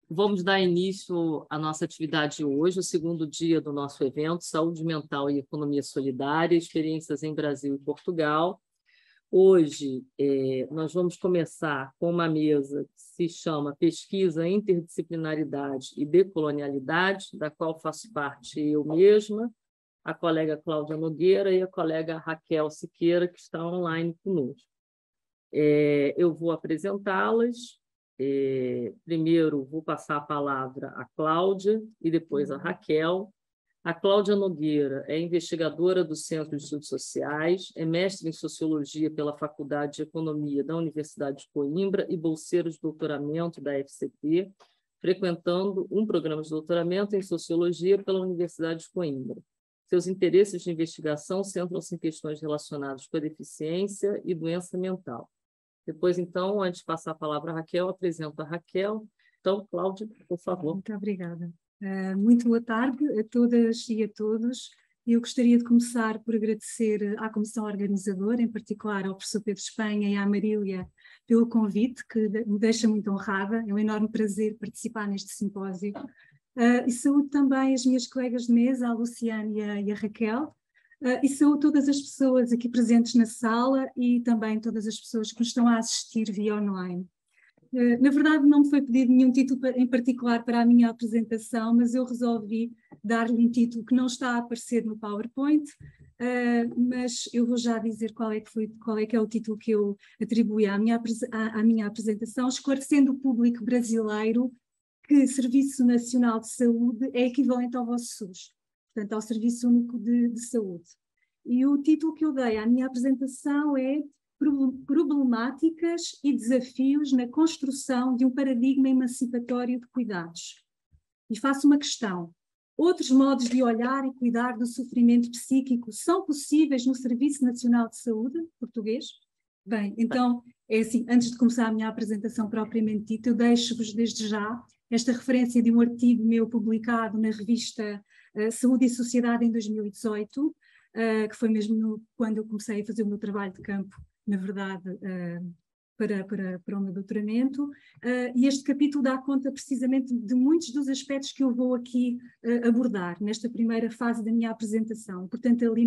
Vamos dar início à nossa atividade hoje, o segundo dia do nosso evento, Saúde Mental e Economia Solidária, Experiências em Brasil e Portugal. Hoje, nós vamos começar com uma mesa que se chama Pesquisa, Interdisciplinaridade e Decolonialidade, da qual faço parte eu mesma, a colega Cláudia Nogueira e a colega Raquel Siqueira, que está online conosco. Eu vou apresentá-las. Primeiro, vou passar a palavra à Cláudia e depois à Raquel. A Cláudia Nogueira é investigadora do Centro de Estudos Sociais, é mestre em Sociologia pela Faculdade de Economia da Universidade de Coimbra e bolseira de doutoramento da FCT, frequentando um programa de doutoramento em Sociologia pela Universidade de Coimbra. Seus interesses de investigação centram-se em questões relacionadas com a deficiência e doença mental. Depois, então, antes de passar a palavra à Raquel, apresento a Raquel. Então, Cláudia, por favor. Muito obrigada. Muito boa tarde a todas e a todos. Eu gostaria de começar por agradecer à Comissão Organizadora, em particular ao professor Pedro Espanha e à Marília, pelo convite, que me deixa muito honrada. É um enorme prazer participar neste simpósio. E saúdo também as minhas colegas de mesa, a Luciane e a Raquel, e saúdo todas as pessoas aqui presentes na sala e também todas as pessoas que nos estão a assistir via online. Na verdade, não me foi pedido nenhum título em particular para a minha apresentação, mas eu resolvi dar-lhe um título que não está a aparecer no PowerPoint, mas eu vou já dizer qual é que é o título que eu atribuí à minha apresentação, esclarecendo o público brasileiro que Serviço Nacional de Saúde é equivalente ao vosso SUS, portanto, ao Serviço Único de Saúde. E o título que eu dei à minha apresentação é Problemáticas e Desafios na Construção de um Paradigma Emancipatório de Cuidados. E faço uma questão. Outros modos de olhar e cuidar do sofrimento psíquico são possíveis no Serviço Nacional de Saúde português? Bem, então, é assim, antes de começar a minha apresentação propriamente dita, eu deixo-vos desde já esta referência de um artigo meu publicado na revista Saúde e Sociedade em 2018, que foi mesmo quando eu comecei a fazer o meu trabalho de campo, na verdade, para o meu doutoramento, e este capítulo dá conta precisamente de muitos dos aspectos que eu vou aqui abordar nesta primeira fase da minha apresentação. Portanto, ali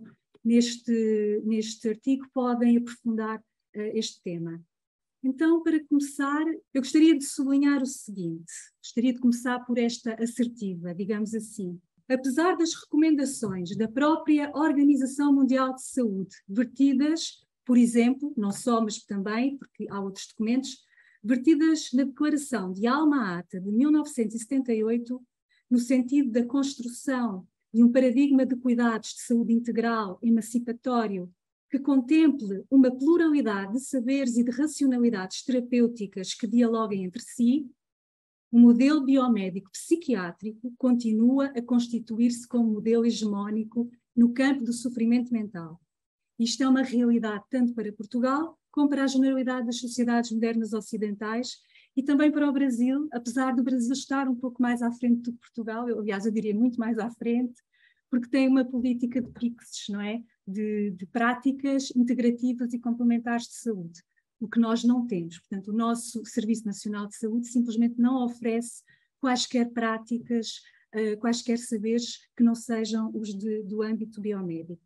neste artigo podem aprofundar este tema. Então, para começar, eu gostaria de sublinhar o seguinte, gostaria de começar por esta assertiva, digamos assim. Apesar das recomendações da própria Organização Mundial de Saúde, vertidas, por exemplo, não só, mas também, porque há outros documentos, vertidas na Declaração de Alma-Ata de 1978, no sentido da construção de um paradigma de cuidados de saúde integral, emancipatório, que contemple uma pluralidade de saberes e de racionalidades terapêuticas que dialoguem entre si, o modelo biomédico psiquiátrico continua a constituir-se como modelo hegemónico no campo do sofrimento mental. Isto é uma realidade tanto para Portugal como para a generalidade das sociedades modernas ocidentais e também para o Brasil, apesar do Brasil estar um pouco mais à frente do que Portugal, aliás, eu diria muito mais à frente, porque tem uma política de PICSs, não é? De práticas integrativas e complementares de saúde, o que nós não temos. Portanto, o nosso Serviço Nacional de Saúde simplesmente não oferece quaisquer práticas, quaisquer saberes que não sejam os do âmbito biomédico.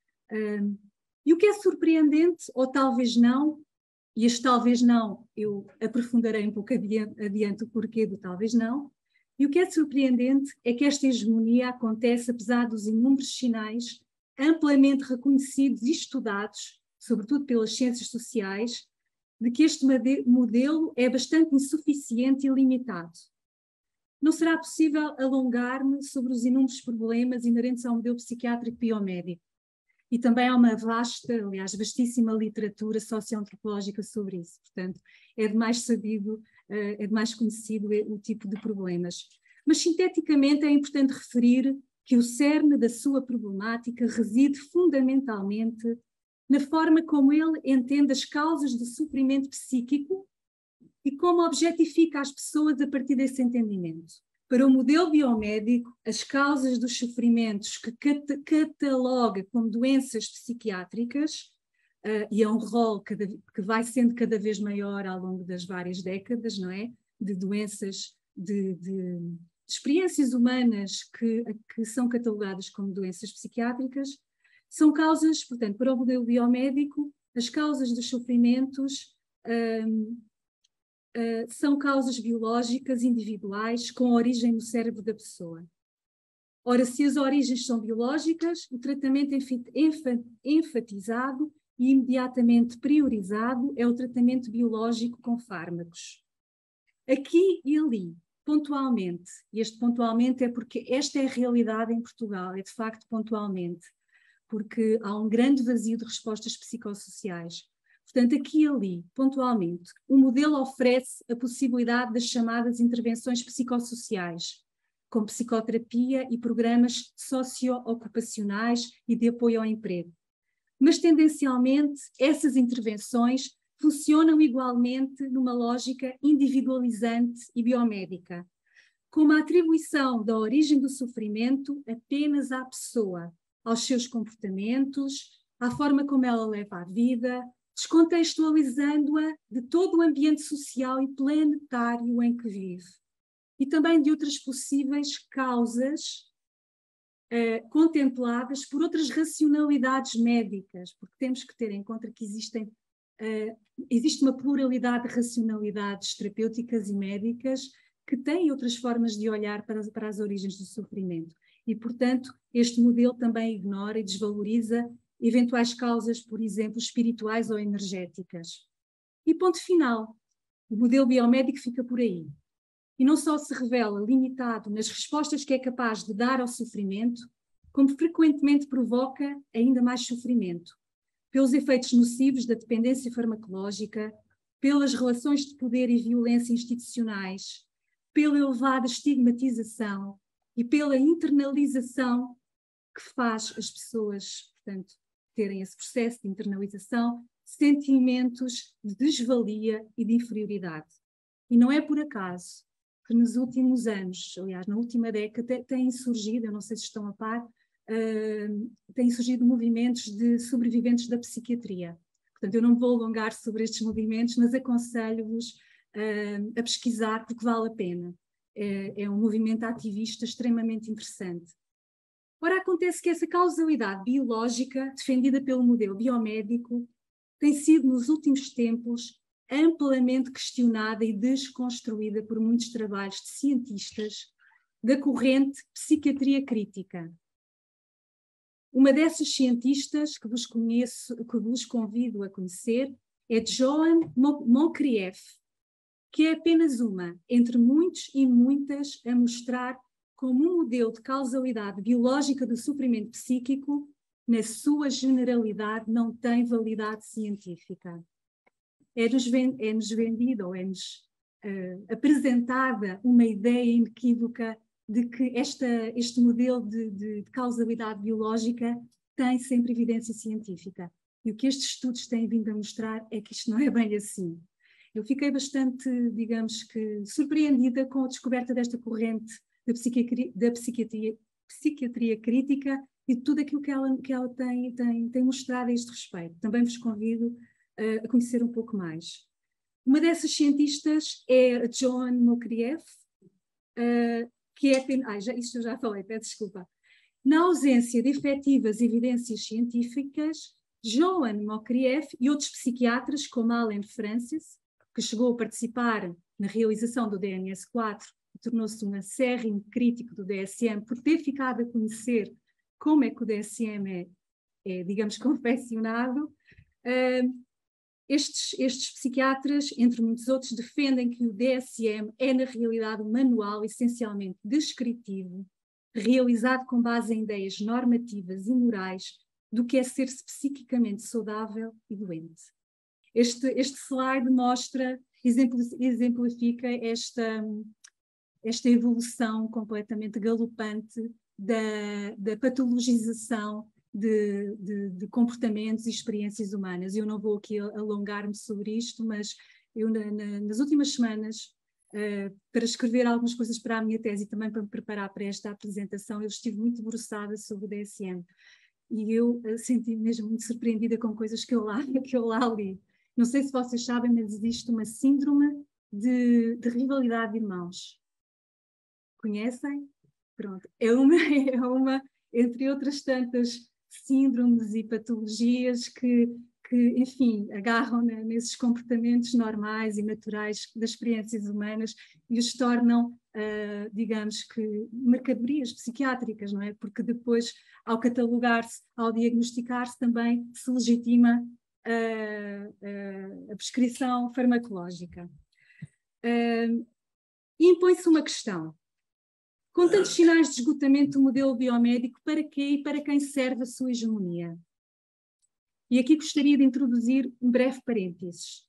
E o que é surpreendente, ou talvez não, e este talvez não, eu aprofundarei um pouco adiante o porquê do talvez não, e o que é surpreendente é que esta hegemonia acontece apesar dos inúmeros sinais amplamente reconhecidos e estudados, sobretudo pelas ciências sociais, de que este modelo é bastante insuficiente e limitado. Não será possível alongar-me sobre os inúmeros problemas inerentes ao modelo psiquiátrico biomédico. E também há uma vasta, aliás, vastíssima literatura socioantropológica sobre isso. Portanto, é de mais sabido, é de mais conhecido o tipo de problemas. Mas, sinteticamente, é importante referir que o cerne da sua problemática reside fundamentalmente na forma como ele entende as causas do sofrimento psíquico e como objetifica as pessoas a partir desse entendimento. Para o modelo biomédico, as causas dos sofrimentos que cataloga como doenças psiquiátricas, e é um rol que vai sendo cada vez maior ao longo das várias décadas, não é? De doenças de experiências humanas que são catalogadas como doenças psiquiátricas, são causas, portanto, para o modelo biomédico, as causas dos sofrimentos são causas biológicas individuais com origem no cérebro da pessoa. Ora, se as origens são biológicas, o tratamento enfatizado e imediatamente priorizado é o tratamento biológico com fármacos. Aqui e ali, pontualmente, e este pontualmente é porque esta é a realidade em Portugal, é de facto pontualmente, porque há um grande vazio de respostas psicossociais. Portanto, aqui e ali, pontualmente, o modelo oferece a possibilidade das chamadas intervenções psicossociais, com psicoterapia e programas socio-ocupacionais e de apoio ao emprego. Mas, tendencialmente, essas intervenções funcionam igualmente numa lógica individualizante e biomédica, com uma atribuição da origem do sofrimento apenas à pessoa, aos seus comportamentos, à forma como ela leva a vida, descontextualizando-a de todo o ambiente social e planetário em que vive. E também de outras possíveis causas contempladas por outras racionalidades médicas, porque temos que ter em conta que existe uma pluralidade de racionalidades terapêuticas e médicas que têm outras formas de olhar para as origens do sofrimento. E, portanto, este modelo também ignora e desvaloriza eventuais causas, por exemplo, espirituais ou energéticas. E ponto final. O modelo biomédico fica por aí. E não só se revela limitado nas respostas que é capaz de dar ao sofrimento, como frequentemente provoca ainda mais sofrimento, pelos efeitos nocivos da dependência farmacológica, pelas relações de poder e violência institucionais, pela elevada estigmatização e pela internalização que faz as pessoas, portanto, terem esse processo de internalização, sentimentos de desvalia e de inferioridade. E não é por acaso que nos últimos anos, aliás, na última década, têm surgido, eu não sei se estão a par, têm surgido movimentos de sobreviventes da psiquiatria. Portanto, eu não vou alongar sobre estes movimentos, mas aconselho-vos a pesquisar, porque vale a pena. É um movimento ativista extremamente interessante. Ora, acontece que essa causalidade biológica, defendida pelo modelo biomédico, tem sido, nos últimos tempos, amplamente questionada e desconstruída por muitos trabalhos de cientistas da corrente psiquiatria crítica. Uma dessas cientistas que vos convido a conhecer é Joan Mokriev, que é apenas uma, entre muitos e muitas, a mostrar como um modelo de causalidade biológica do sofrimento psíquico, na sua generalidade, não tem validade científica. É-nos vendida ou é-nos apresentada uma ideia inequívoca de que este modelo de causalidade biológica tem sempre evidência científica. E o que estes estudos têm vindo a mostrar é que isto não é bem assim. Eu fiquei bastante, digamos que, surpreendida com a descoberta desta corrente da psiquiatria crítica e de tudo aquilo que ela tem mostrado a este respeito. Também vos convido a conhecer um pouco mais. Uma dessas cientistas é a Joan Mokriev, que é apenas... Isto eu já falei, peço desculpa. Na ausência de efetivas evidências científicas, Joan Mokriev e outros psiquiatras, como Allen Francis, que chegou a participar na realização do DNS-4 e tornou-se um acérrimo crítico do DSM por ter ficado a conhecer como é que o DSM é digamos, confeccionado. Estes psiquiatras, entre muitos outros, defendem que o DSM é, na realidade, um manual essencialmente descritivo, realizado com base em ideias normativas e morais do que é ser-se psiquicamente saudável e doente. Este slide exemplifica esta evolução completamente galopante da patologização de comportamentos e experiências humanas. Eu não vou aqui alongar-me sobre isto, mas eu nas últimas semanas, para escrever algumas coisas para a minha tese e também para me preparar para esta apresentação, eu estive muito debruçada sobre o DSM e eu senti-me mesmo muito surpreendida com coisas que eu lá li. Não sei se vocês sabem, mas existe uma síndrome de rivalidade de irmãos. Conhecem? Pronto. É uma, entre outras tantas síndromes e patologias que enfim, agarram nesses comportamentos normais e naturais das experiências humanas e os tornam, digamos que, mercadorias psiquiátricas, não é? Porque depois, ao catalogar-se, ao diagnosticar-se, também se legitima a prescrição farmacológica. E impõe-se uma questão. Com tantos sinais de esgotamento do modelo biomédico, para quê e para quem serve a sua hegemonia? E aqui gostaria de introduzir um breve parênteses.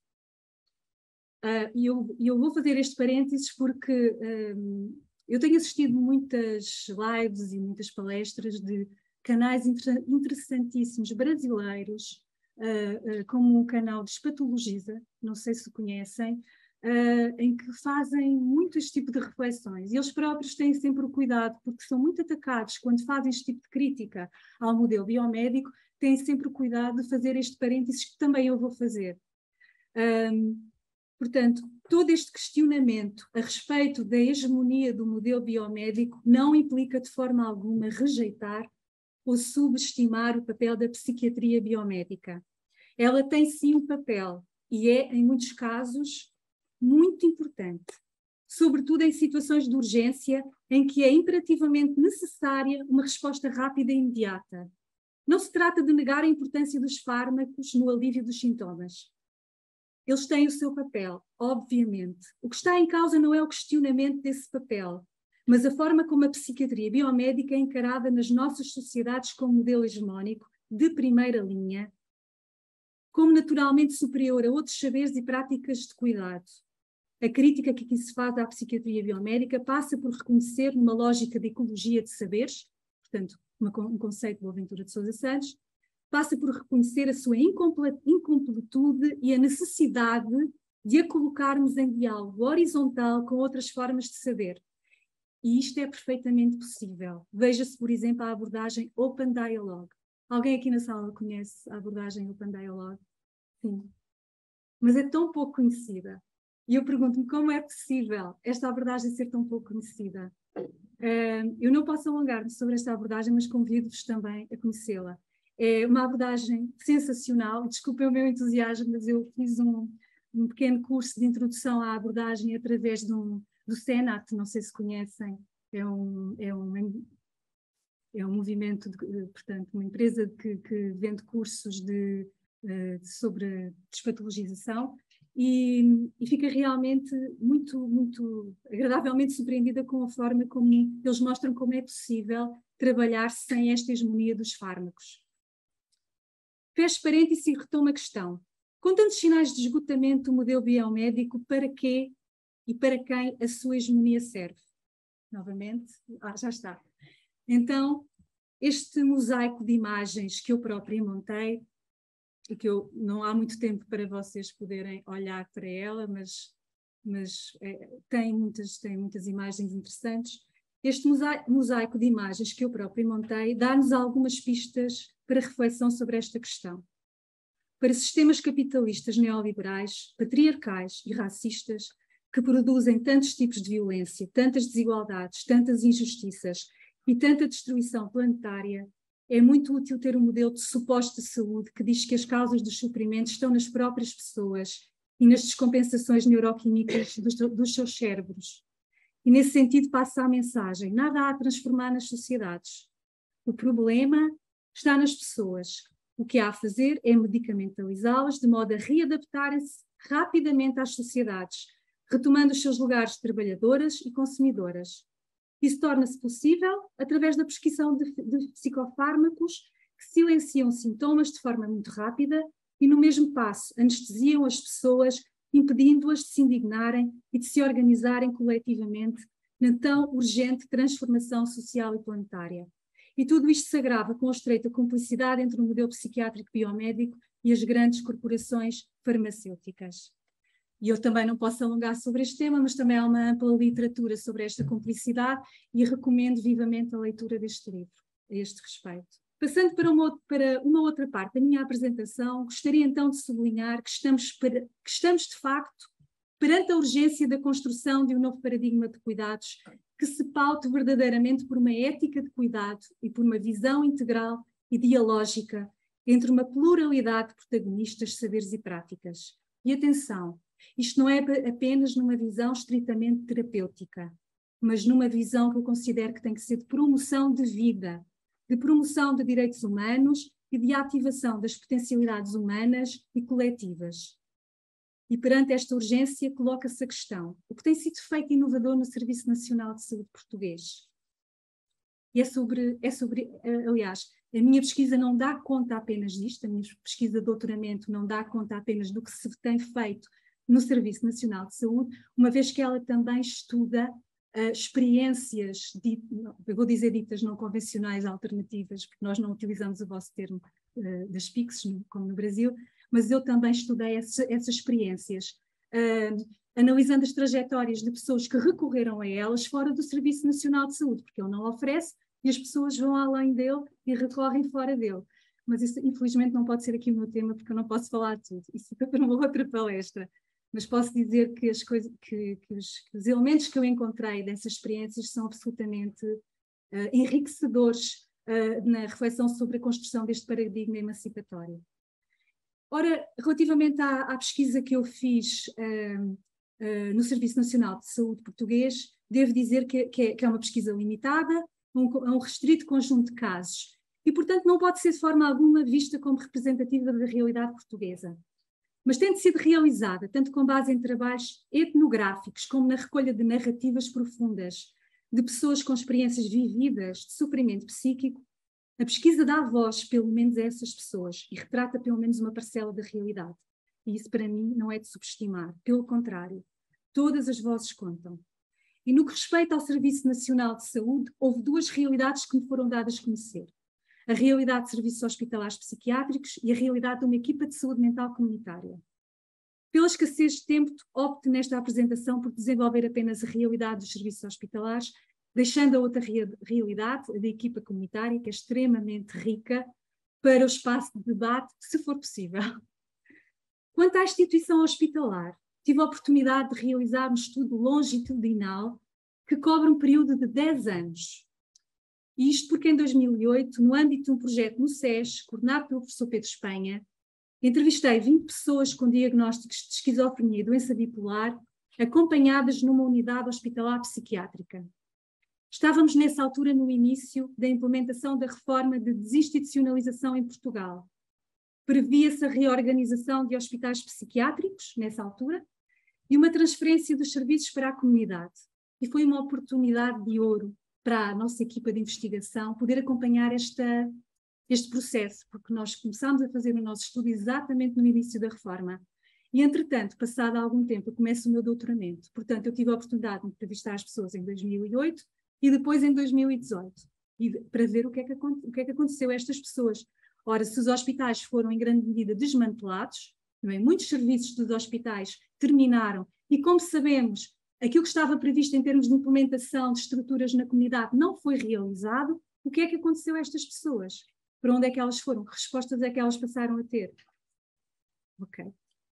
E eu vou fazer este parênteses porque eu tenho assistido muitas lives e muitas palestras de canais interessantíssimos brasileiros, como o canal Despatologiza, não sei se conhecem, em que fazem muito este tipo de reflexões. E eles próprios têm sempre o cuidado, porque são muito atacados quando fazem este tipo de crítica ao modelo biomédico, têm sempre o cuidado de fazer este parênteses que também eu vou fazer. Portanto, todo este questionamento a respeito da hegemonia do modelo biomédico não implica de forma alguma rejeitar ou subestimar o papel da psiquiatria biomédica. Ela tem sim um papel e é, em muitos casos, muito importante, sobretudo em situações de urgência em que é imperativamente necessária uma resposta rápida e imediata. Não se trata de negar a importância dos fármacos no alívio dos sintomas. Eles têm o seu papel, obviamente. O que está em causa não é o questionamento desse papel, mas a forma como a psiquiatria biomédica é encarada nas nossas sociedades como modelo hegemónico, de primeira linha, como naturalmente superior a outros saberes e práticas de cuidado. A crítica que aqui se faz à psiquiatria biomédica passa por reconhecer numa lógica de ecologia de saberes, portanto, um conceito de Boaventura de Sousa Santos, passa por reconhecer a sua incompletude e a necessidade de a colocarmos em diálogo horizontal com outras formas de saber. E isto é perfeitamente possível. Veja-se, por exemplo, a abordagem Open Dialogue. Alguém aqui na sala conhece a abordagem Open Dialogue? Sim. Mas é tão pouco conhecida. E eu pergunto-me como é possível esta abordagem ser tão pouco conhecida. Eu não posso alongar-me sobre esta abordagem, mas convido-vos também a conhecê-la. É uma abordagem sensacional. Desculpem o meu entusiasmo, mas eu fiz um pequeno curso de introdução à abordagem através do Senat, não sei se conhecem, é um movimento, portanto, uma empresa que vende cursos sobre despatologização. E fica realmente muito, muito agradavelmente surpreendida com a forma como eles mostram como é possível trabalhar sem esta hegemonia dos fármacos. Fecho parênteses e retomo a questão. Com tantos sinais de esgotamento do modelo biomédico, para quê e para quem a sua hegemonia serve? Novamente, já está. Então, este mosaico de imagens que eu própria montei, e que não há muito tempo para vocês poderem olhar para ela, mas tem muitas imagens interessantes. Este mosaico de imagens que eu própria montei dá-nos algumas pistas para reflexão sobre esta questão. Para sistemas capitalistas neoliberais, patriarcais e racistas, que produzem tantos tipos de violência, tantas desigualdades, tantas injustiças e tanta destruição planetária, é muito útil ter um modelo de suposta saúde que diz que as causas dos sofrimentos estão nas próprias pessoas e nas descompensações neuroquímicas dos seus cérebros. E nesse sentido passa a mensagem: nada há a transformar nas sociedades. O problema está nas pessoas. O que há a fazer é medicamentalizá-las de modo a readaptarem-se rapidamente às sociedades, retomando os seus lugares de trabalhadoras e consumidoras. Isso torna-se possível através da prescrição de psicofármacos que silenciam sintomas de forma muito rápida e, no mesmo passo, anestesiam as pessoas, impedindo-as de se indignarem e de se organizarem coletivamente na tão urgente transformação social e planetária. E tudo isto se agrava com a estreita cumplicidade entre o modelo psiquiátrico biomédico e as grandes corporações farmacêuticas. E eu também não posso alongar sobre este tema, mas também há uma ampla literatura sobre esta cumplicidade e recomendo vivamente a leitura deste livro, a este respeito. Passando para uma outra parte da minha apresentação, gostaria então de sublinhar que estamos de facto perante a urgência da construção de um novo paradigma de cuidados que se paute verdadeiramente por uma ética de cuidado e por uma visão integral e dialógica entre uma pluralidade de protagonistas, saberes e práticas. E atenção, isto não é apenas numa visão estritamente terapêutica, mas numa visão que eu considero que tem que ser de promoção de vida, de promoção de direitos humanos e de ativação das potencialidades humanas e coletivas. E perante esta urgência coloca-se a questão: o que tem sido feito inovador no Serviço Nacional de Saúde português? E aliás, a minha pesquisa não dá conta apenas disto, a minha pesquisa de doutoramento não dá conta apenas do que se tem feito no Serviço Nacional de Saúde, uma vez que ela também estuda experiências, eu vou dizer ditas não convencionais alternativas, porque nós não utilizamos o vosso termo das PICs, como no Brasil, mas eu também estudei essas experiências, analisando as trajetórias de pessoas que recorreram a elas fora do Serviço Nacional de Saúde, porque ele não oferece e as pessoas vão além dele e recorrem fora dele. Mas isso, infelizmente, não pode ser aqui o meu tema, porque eu não posso falar tudo. Isso fica para uma outra palestra. Mas posso dizer que os elementos que eu encontrei dessas experiências são absolutamente enriquecedores na reflexão sobre a construção deste paradigma emancipatório. Ora, relativamente à pesquisa que eu fiz no Serviço Nacional de Saúde português, devo dizer que é uma pesquisa limitada, a um restrito conjunto de casos, e, portanto, não pode ser de forma alguma vista como representativa da realidade portuguesa. Mas tendo sido realizada, tanto com base em trabalhos etnográficos, como na recolha de narrativas profundas de pessoas com experiências vividas de sofrimento psíquico, a pesquisa dá voz, pelo menos, a essas pessoas e retrata, pelo menos, uma parcela da realidade. E isso, para mim, não é de subestimar. Pelo contrário, todas as vozes contam. E no que respeita ao Serviço Nacional de Saúde, houve duas realidades que me foram dadas a conhecer. A realidade de serviços hospitalares psiquiátricos e a realidade de uma equipa de saúde mental comunitária. Pela escassez de tempo, opto nesta apresentação por desenvolver apenas a realidade dos serviços hospitalares, deixando a outra realidade, a da equipa comunitária, que é extremamente rica, para o espaço de debate, se for possível. Quanto à instituição hospitalar, tive a oportunidade de realizar um estudo longitudinal que cobre um período de 10 anos. E isto porque em 2008, no âmbito de um projeto no SES, coordenado pelo professor Pedro Espanha, entrevistei 20 pessoas com diagnósticos de esquizofrenia e doença bipolar, acompanhadas numa unidade hospitalar psiquiátrica. Estávamos nessa altura no início da implementação da reforma de desinstitucionalização em Portugal. Previa-se a reorganização de hospitais psiquiátricos, nessa altura, e uma transferência dos serviços para a comunidade. E foi uma oportunidade de ouro para a nossa equipa de investigação poder acompanhar este processo, porque nós começámos a fazer o nosso estudo exatamente no início da reforma. E, entretanto, passado algum tempo, eu começo o meu doutoramento. Portanto, eu tive a oportunidade de entrevistar as pessoas em 2008 e depois em 2018, para ver o que é que aconteceu a estas pessoas. Ora, se os hospitais foram em grande medida desmantelados, não é? Muitos serviços dos hospitais terminaram e, como sabemos, aquilo que estava previsto em termos de implementação de estruturas na comunidade não foi realizado, o que é que aconteceu a estas pessoas? Para onde é que elas foram? Que respostas é que elas passaram a ter? Ok.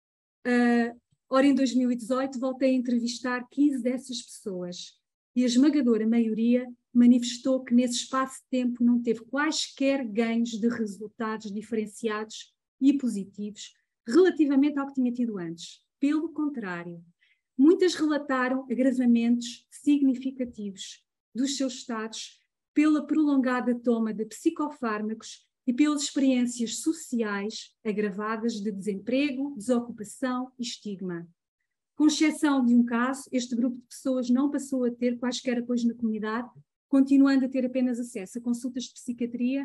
Ora, em 2018, voltei a entrevistar 15 dessas pessoas e a esmagadora maioria manifestou que nesse espaço de tempo não teve quaisquer ganhos de resultados diferenciados e positivos relativamente ao que tinha tido antes. Pelo contrário, muitas relataram agravamentos significativos dos seus estados pela prolongada toma de psicofármacos e pelas experiências sociais agravadas de desemprego, desocupação e estigma. Com exceção de um caso, este grupo de pessoas não passou a ter quaisquer apoios na comunidade, continuando a ter apenas acesso a consultas de psiquiatria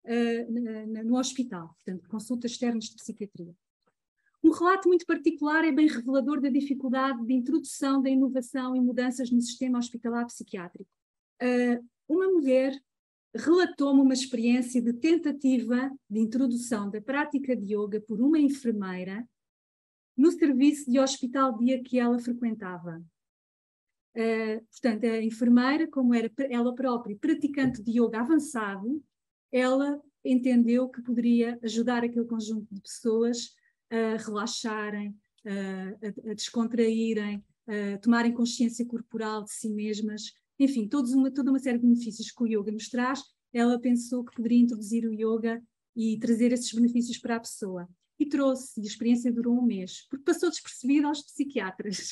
no hospital, portanto, consultas externas de psiquiatria. Um relato muito particular é bem revelador da dificuldade de introdução da inovação e mudanças no sistema hospitalar psiquiátrico. Uma mulher relatou-me uma experiência de tentativa de introdução da prática de yoga por uma enfermeira no serviço de hospital dia que ela frequentava. Portanto, a enfermeira, como era ela própria praticante de yoga avançado, ela entendeu que poderia ajudar aquele conjunto de pessoas a relaxarem, a descontraírem, a tomarem consciência corporal de si mesmas enfim, toda uma série de benefícios que o yoga nos traz, ela pensou que poderia introduzir o yoga e trazer esses benefícios para a pessoa. E trouxe, e a experiência durou um mês, porque passou despercebida aos psiquiatras.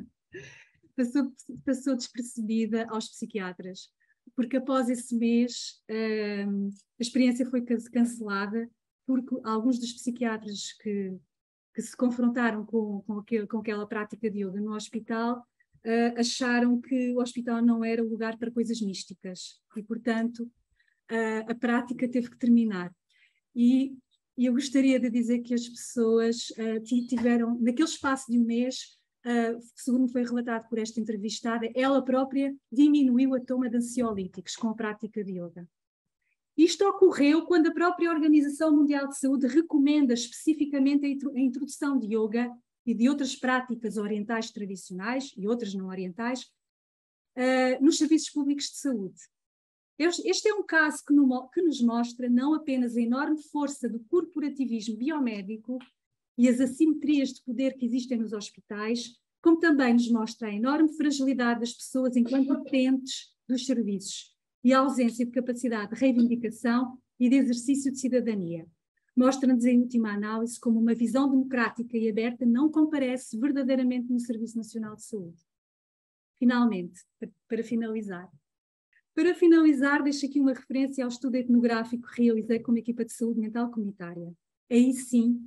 passou despercebida aos psiquiatras, porque após esse mês a experiência foi cancelada, porque alguns dos psiquiatras que se confrontaram com aquela prática de yoga no hospital acharam que o hospital não era o lugar para coisas místicas e, portanto, a prática teve que terminar. E eu gostaria de dizer que as pessoas tiveram, naquele espaço de um mês, segundo foi relatado por esta entrevistada, ela própria diminuiu a toma de ansiolíticos com a prática de yoga. Isto ocorreu quando a própria Organização Mundial de Saúde recomenda especificamente a introdução de yoga e de outras práticas orientais tradicionais e outras não orientais nos serviços públicos de saúde. Este é um caso que nos mostra não apenas a enorme força do corporativismo biomédico e as assimetrias de poder que existem nos hospitais, como também nos mostra a enorme fragilidade das pessoas enquanto utentes dos serviços e a ausência de capacidade de reivindicação e de exercício de cidadania. Mostra-nos, em última análise, como uma visão democrática e aberta não comparece verdadeiramente no Serviço Nacional de Saúde. Finalmente, para finalizar, deixo aqui uma referência ao estudo etnográfico que realizei com uma equipa de saúde mental comunitária. Aí sim,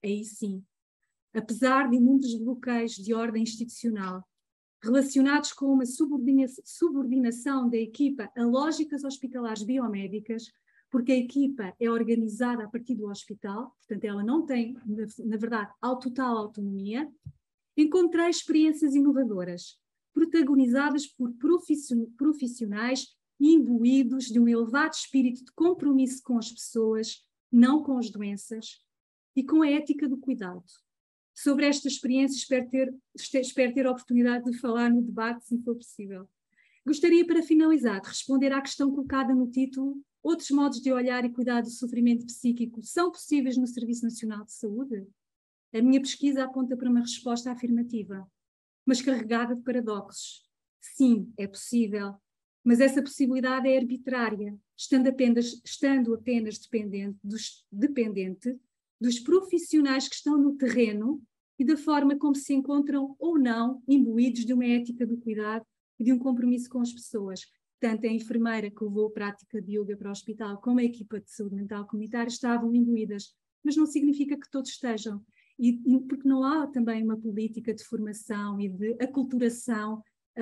apesar de inúmeros bloqueios de ordem institucional, relacionados com uma subordinação da equipa a lógicas hospitalares biomédicas, porque a equipa é organizada a partir do hospital, portanto ela não tem, na verdade, total autonomia, encontrei experiências inovadoras, protagonizadas por profissionais imbuídos de um elevado espírito de compromisso com as pessoas, não com as doenças, e com a ética do cuidado. Sobre esta experiência espero ter a oportunidade de falar no debate, se for possível. Gostaria, para finalizar, de responder à questão colocada no título: outros modos de olhar e cuidar do sofrimento psíquico são possíveis no Serviço Nacional de Saúde? A minha pesquisa aponta para uma resposta afirmativa, mas carregada de paradoxos. Sim, é possível, mas essa possibilidade é arbitrária, estando apenas dependente dos profissionais que estão no terreno e da forma como se encontram ou não imbuídos de uma ética do cuidado e de um compromisso com as pessoas. Tanto a enfermeira que levou a prática de yoga para o hospital como a equipa de saúde mental comunitária estavam imbuídas, mas não significa que todos estejam. E porque não há também uma política de formação e de aculturação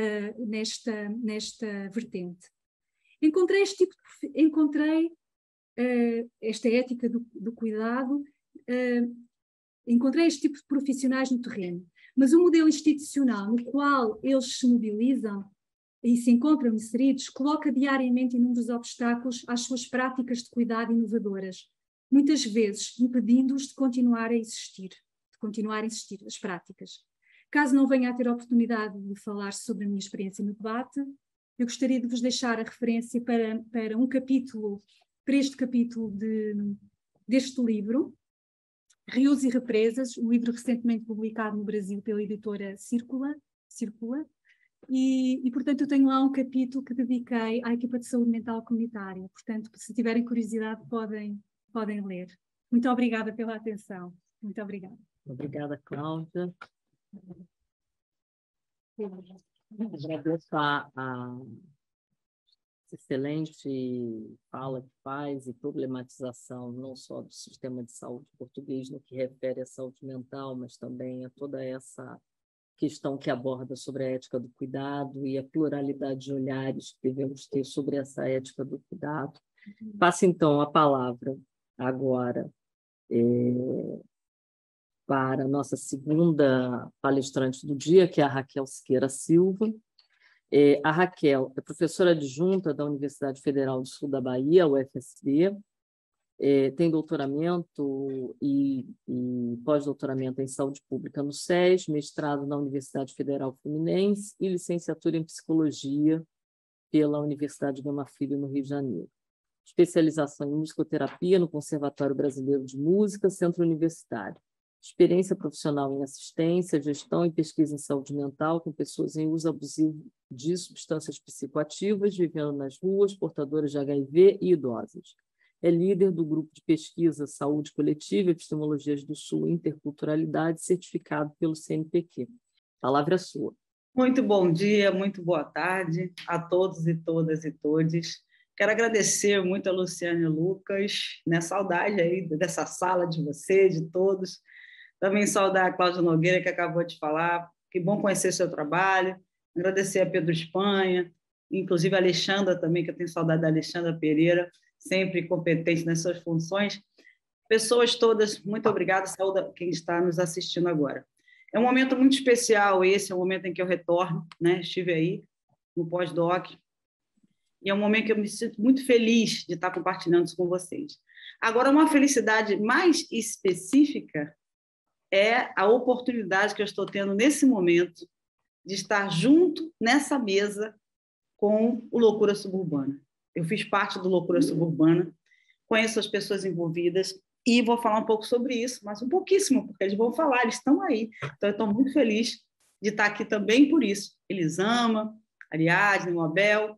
nesta vertente. Encontrei esta ética do cuidado, encontrei este tipo de profissionais no terreno, mas o modelo institucional no qual eles se mobilizam e se encontram inseridos coloca diariamente inúmeros obstáculos às suas práticas de cuidado inovadoras, muitas vezes impedindo-os de continuar a existir as práticas. Caso não venha a ter a oportunidade de falar sobre a minha experiência no debate, eu gostaria de vos deixar a referência para este capítulo deste livro, Rios e Represas, um livro recentemente publicado no Brasil pela editora Círcula, e portanto eu tenho lá um capítulo que dediquei à equipa de saúde mental comunitária, portanto se tiverem curiosidade podem ler. Muito obrigada pela atenção. Muito obrigada. Obrigada, Cláudia. Agradeço a excelente fala que faz e problematização não só do sistema de saúde português no que refere à saúde mental, mas também a toda essa questão que aborda sobre a ética do cuidado e a pluralidade de olhares que devemos ter sobre essa ética do cuidado. Passo, então, a palavra agora para a nossa segunda palestrante do dia, que é a Raquel Siqueira Silva. A Raquel é professora adjunta da Universidade Federal do Sul da Bahia, UFSB, tem doutoramento e pós-doutoramento em saúde pública no SES, mestrado na Universidade Federal Fluminense e licenciatura em psicologia pela Universidade Gama Filho, no Rio de Janeiro. Especialização em musicoterapia no Conservatório Brasileiro de Música, Centro Universitário. experiência profissional em assistência, gestão e pesquisa em saúde mental com pessoas em uso abusivo de substâncias psicoativas, vivendo nas ruas, portadoras de HIV e idosas. É líder do grupo de pesquisa Saúde Coletiva e Epistemologias do Sul e Interculturalidade, certificado pelo CNPq. A palavra é sua. Muito bom dia, muito boa tarde a todos e todas e todes. Quero agradecer muito a Luciane e Lucas, né? Saudade aí dessa sala de vocês, de todos. Também saudar a Cláudia Nogueira, que acabou de falar. Que bom conhecer seu trabalho. Agradecer a Pedro Espanha, inclusive a Alexandra também, que eu tenho saudade da Alexandra Pereira, sempre competente nas suas funções. Pessoas todas, muito obrigada. Saúde a quem está nos assistindo agora. É um momento muito especial esse, é um momento em que eu retorno, né? Estive aí no pós-doc, e é um momento que eu me sinto muito feliz de estar compartilhando isso com vocês. Agora, uma felicidade mais específica é a oportunidade que eu estou tendo nesse momento de estar junto nessa mesa com o Loucura Suburbana. Eu fiz parte do Loucura Suburbana, conheço as pessoas envolvidas e vou falar um pouco sobre isso, mas um pouquíssimo, porque eles vão falar, eles estão aí. Então, eu estou muito feliz de estar aqui também por isso. Elisama, Ariadne, o Abel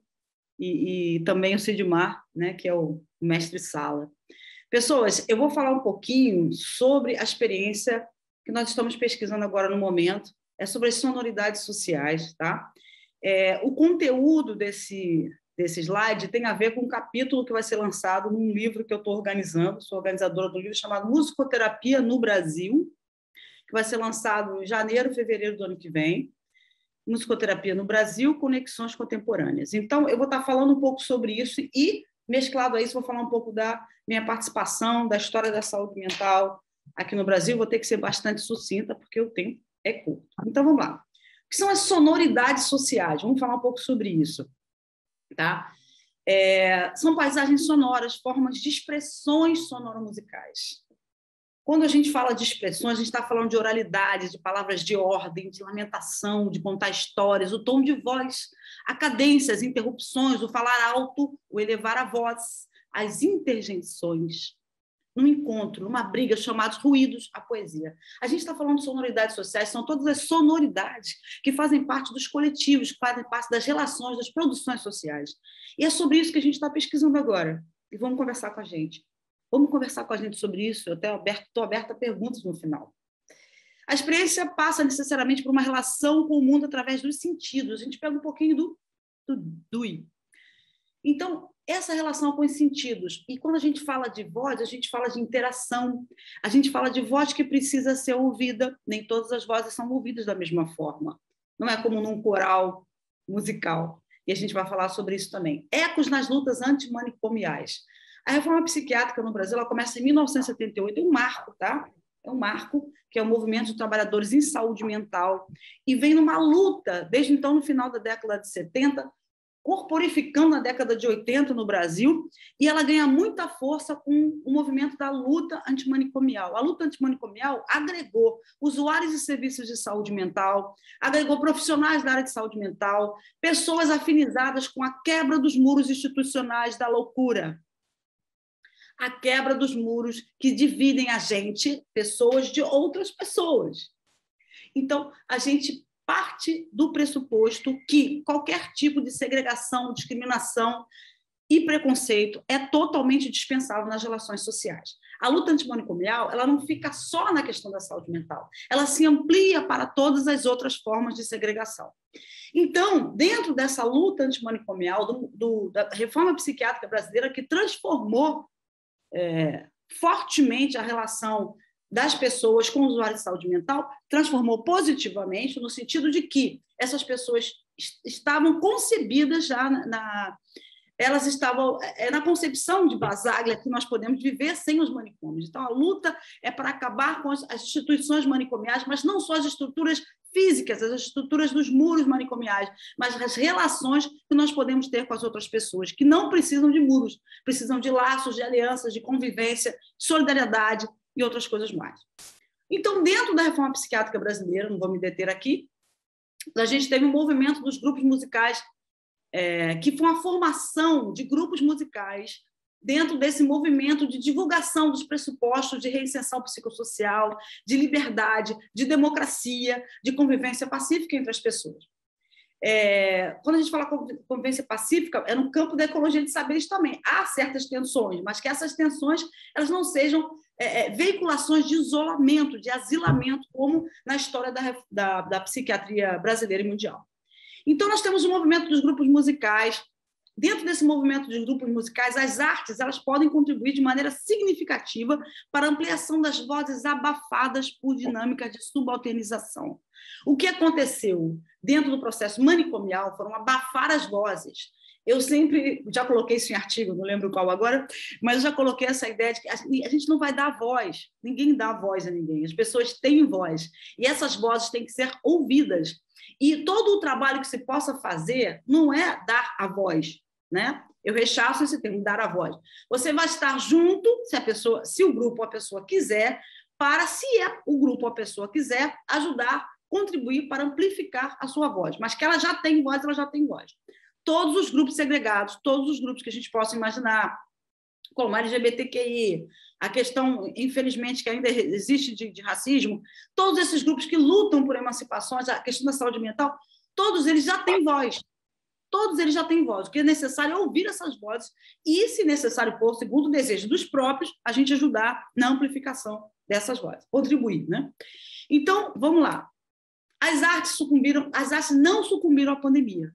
e também o Sidmar, né, que é o mestre-sala. Pessoas, eu vou falar um pouquinho sobre a experiência que nós estamos pesquisando agora no momento, é sobre as sonoridades sociais, tá? O conteúdo desse slide tem a ver com um capítulo que vai ser lançado num livro que eu estou organizando, sou organizadora do livro chamado Musicoterapia no Brasil, que vai ser lançado em janeiro, fevereiro do ano que vem. Musicoterapia no Brasil, Conexões Contemporâneas. Então, eu vou estar falando um pouco sobre isso e, mesclado a isso, vou falar um pouco da minha participação, da história da saúde mental aqui no Brasil. Vou ter que ser bastante sucinta, porque o tempo é curto. Então, vamos lá. O que são as sonoridades sociais? Vamos falar um pouco sobre isso. Tá? São paisagens sonoras, formas de expressões sonoromusicais. Quando a gente fala de expressões, a gente está falando de oralidade, de palavras de ordem, de lamentação, de contar histórias, o tom de voz, a cadência, as interrupções, o falar alto, o elevar a voz, as interjeições, num encontro, numa briga, chamados ruídos, a poesia. A gente está falando de sonoridades sociais, são todas as sonoridades que fazem parte dos coletivos, que fazem parte das relações, das produções sociais. E é sobre isso que a gente está pesquisando agora. E vamos conversar com a gente. Vamos conversar com a gente sobre isso. Eu estou aberta a perguntas no final. A experiência passa necessariamente por uma relação com o mundo através dos sentidos. A gente pega um pouquinho do DUI. Então, essa relação com os sentidos. E quando a gente fala de voz, a gente fala de interação, a gente fala de voz que precisa ser ouvida. Nem todas as vozes são ouvidas da mesma forma. Não é como num coral musical. E a gente vai falar sobre isso também. Ecos nas lutas antimanicomiais. A reforma psiquiátrica no Brasil ela começa em 1978, é um marco, tá? É um marco, que é o movimento de trabalhadores em saúde mental, e vem numa luta, desde então, no final da década de 70, corporificando na década de 80 no Brasil, e ela ganha muita força com o movimento da luta antimanicomial. A luta antimanicomial agregou usuários de serviços de saúde mental, agregou profissionais da área de saúde mental, pessoas afinizadas com a quebra dos muros institucionais da loucura, a quebra dos muros que dividem a gente, pessoas, de outras pessoas. Então, a gente parte do pressuposto que qualquer tipo de segregação, discriminação e preconceito é totalmente dispensável nas relações sociais. A luta antimanicomial ela não fica só na questão da saúde mental, ela se amplia para todas as outras formas de segregação. Então, dentro dessa luta antimanicomial, da reforma psiquiátrica brasileira, que transformou fortemente a relação das pessoas com usuários de saúde mental, transformou positivamente no sentido de que essas pessoas estavam concebidas já elas estavam na concepção de Basaglia que nós podemos viver sem os manicômios. Então, a luta é para acabar com as instituições manicomiais, mas não só as estruturas físicas, as estruturas dos muros manicomiais, mas as relações que nós podemos ter com as outras pessoas, que não precisam de muros, precisam de laços, de alianças, de convivência, solidariedade e outras coisas mais. Então, dentro da reforma psiquiátrica brasileira, não vou me deter aqui, a gente teve um movimento dos grupos musicais, que foi uma formação de grupos musicais dentro desse movimento de divulgação dos pressupostos de reinserção psicossocial, de liberdade, de democracia, de convivência pacífica entre as pessoas. Quando a gente fala convivência pacífica, é no campo da ecologia de saberes também. Há certas tensões, mas que essas tensões elas não sejam veiculações de isolamento, de asilamento, como na história da psiquiatria brasileira e mundial. Então, nós temos o movimento dos grupos musicais. Dentro desse movimento dos grupos musicais, as artes elas podem contribuir de maneira significativa para a ampliação das vozes abafadas por dinâmicas de subalternização. O que aconteceu dentro do processo manicomial foram abafar as vozes. Eu sempre já coloquei isso em artigo, não lembro qual agora, mas eu já coloquei essa ideia de que a gente não vai dar voz, ninguém dá voz a ninguém, as pessoas têm voz, e essas vozes têm que ser ouvidas. E todo o trabalho que se possa fazer não é dar a voz, né? Eu rechaço esse termo, dar a voz. Você vai estar junto, se o grupo ou a pessoa quiser, para, se o grupo ou a pessoa quiser, ajudar, contribuir para amplificar a sua voz. Mas que ela já tem voz, ela já tem voz. Todos os grupos segregados, todos os grupos que a gente possa imaginar, como LGBTQI, a questão, infelizmente, que ainda existe de racismo, todos esses grupos que lutam por emancipações, a questão da saúde mental, todos eles já têm voz. Todos eles já têm voz. O que é necessário é ouvir essas vozes e, se necessário for, segundo o desejo dos próprios, a gente ajudar na amplificação dessas vozes, contribuir, né? Então, vamos lá. As artes não sucumbiram à pandemia.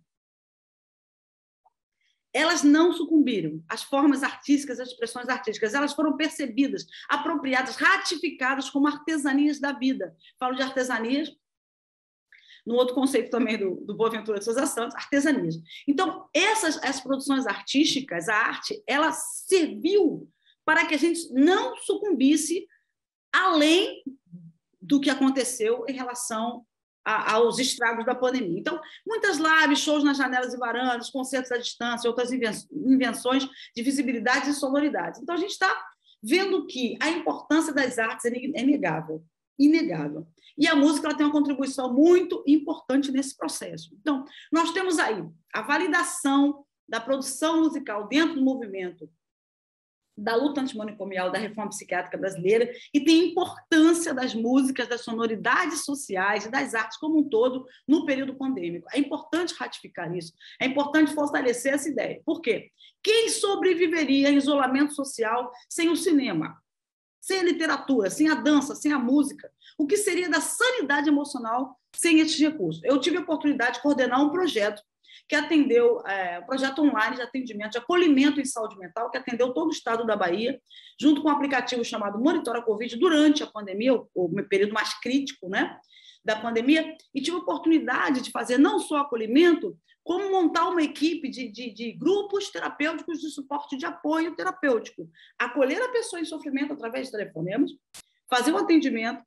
Elas não sucumbiram. As formas artísticas, as expressões artísticas, elas foram percebidas, apropriadas, ratificadas como artesanias da vida. Falo de artesanias no outro conceito também do Boaventura de Souza Santos, artesanias. Então, essas produções artísticas, a arte, ela serviu para que a gente não sucumbisse além do que aconteceu em relação aos estragos da pandemia. Então, muitas lives, shows nas janelas e varandas, concertos à distância, outras invenções de visibilidade e sonoridade. Então, a gente está vendo que a importância das artes é inegável, inegável. E a música ela tem uma contribuição muito importante nesse processo. Então, nós temos aí a validação da produção musical dentro do movimento da luta antimanicomial, da reforma psiquiátrica brasileira, e tem a importância das músicas, das sonoridades sociais e das artes como um todo no período pandêmico. É importante ratificar isso, é importante fortalecer essa ideia. Por quê? Quem sobreviveria em isolamento social sem o cinema, sem a literatura, sem a dança, sem a música? O que seria da sanidade emocional sem esses recursos? Eu tive a oportunidade de coordenar um projeto que atendeu, um projeto online de atendimento, de acolhimento em saúde mental, que atendeu todo o estado da Bahia, junto com um aplicativo chamado Monitora Covid, durante a pandemia, o período mais crítico, né, da pandemia, e tive a oportunidade de fazer não só acolhimento, como montar uma equipe de grupos terapêuticos de suporte de apoio terapêutico, acolher a pessoa em sofrimento através de telefonemas, fazer o atendimento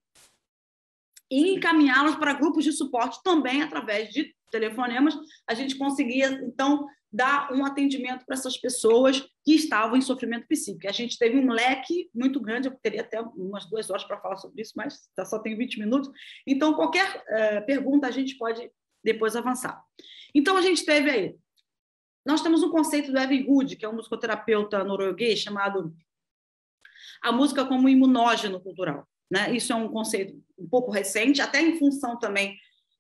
e encaminhá-las para grupos de suporte também através de telefonemas. A gente conseguia, então, dar um atendimento para essas pessoas que estavam em sofrimento psíquico. A gente teve um leque muito grande, eu teria até umas 2 horas para falar sobre isso, mas só tenho 20 minutos. Então, qualquer pergunta a gente pode depois avançar. Então, a gente teve aí, nós temos um conceito do Evan Hood, que é um musicoterapeuta norueguês, chamado a música como imunógeno cultural, né? Isso é um conceito um pouco recente, até em função também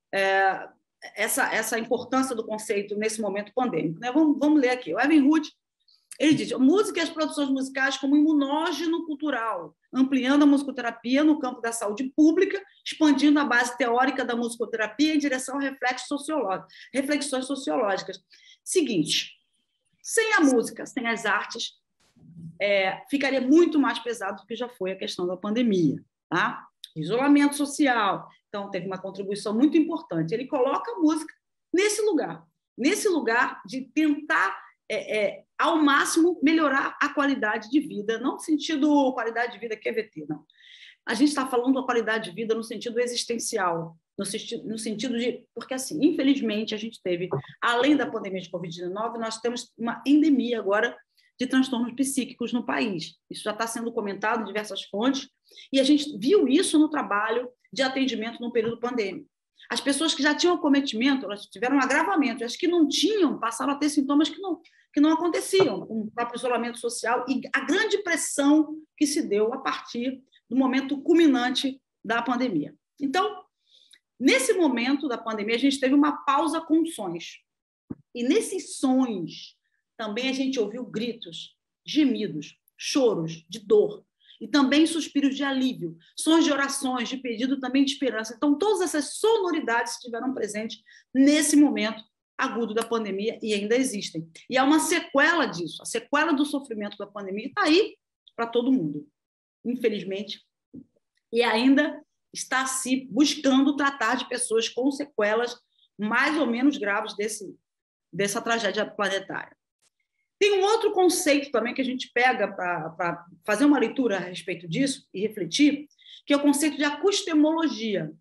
essa importância do conceito nesse momento pandêmico, né? Vamos ler aqui. O Evan Hood, ele diz: a música e as produções musicais como imunógeno cultural, ampliando a musicoterapia no campo da saúde pública, expandindo a base teórica da musicoterapia em direção a reflexões sociológicas. Seguinte, sem a música, sem as artes, ficaria muito mais pesado do que já foi a questão da pandemia, tá? Isolamento social. Então, teve uma contribuição muito importante. Ele coloca a música nesse lugar de tentar, ao máximo, melhorar a qualidade de vida, não no sentido qualidade de vida QVT, não. A gente está falando da qualidade de vida no sentido existencial, no sentido de... Porque, assim, infelizmente, a gente teve, além da pandemia de Covid-19, nós temos uma endemia agora de transtornos psíquicos no país. Isso já está sendo comentado em diversas fontes, e a gente viu isso no trabalho de atendimento no período pandêmico. As pessoas que já tinham acometimento, elas tiveram um agravamento. As que não tinham, passaram a ter sintomas que não aconteciam, com o próprio isolamento social e a grande pressão que se deu a partir do momento culminante da pandemia. Então, nesse momento da pandemia, a gente teve uma pausa com sons. E nesses sons, também a gente ouviu gritos, gemidos, choros de dor, e também suspiros de alívio, sons de orações, de pedido também de esperança. Então, todas essas sonoridades estiveram presentes nesse momento agudo da pandemia e ainda existem. E há uma sequela disso, a sequela do sofrimento da pandemia está aí para todo mundo, infelizmente, e ainda está se buscando tratar de pessoas com sequelas mais ou menos graves dessa tragédia planetária. Tem um outro conceito também que a gente pega para fazer uma leitura a respeito disso e refletir, que é o conceito de acustemologia,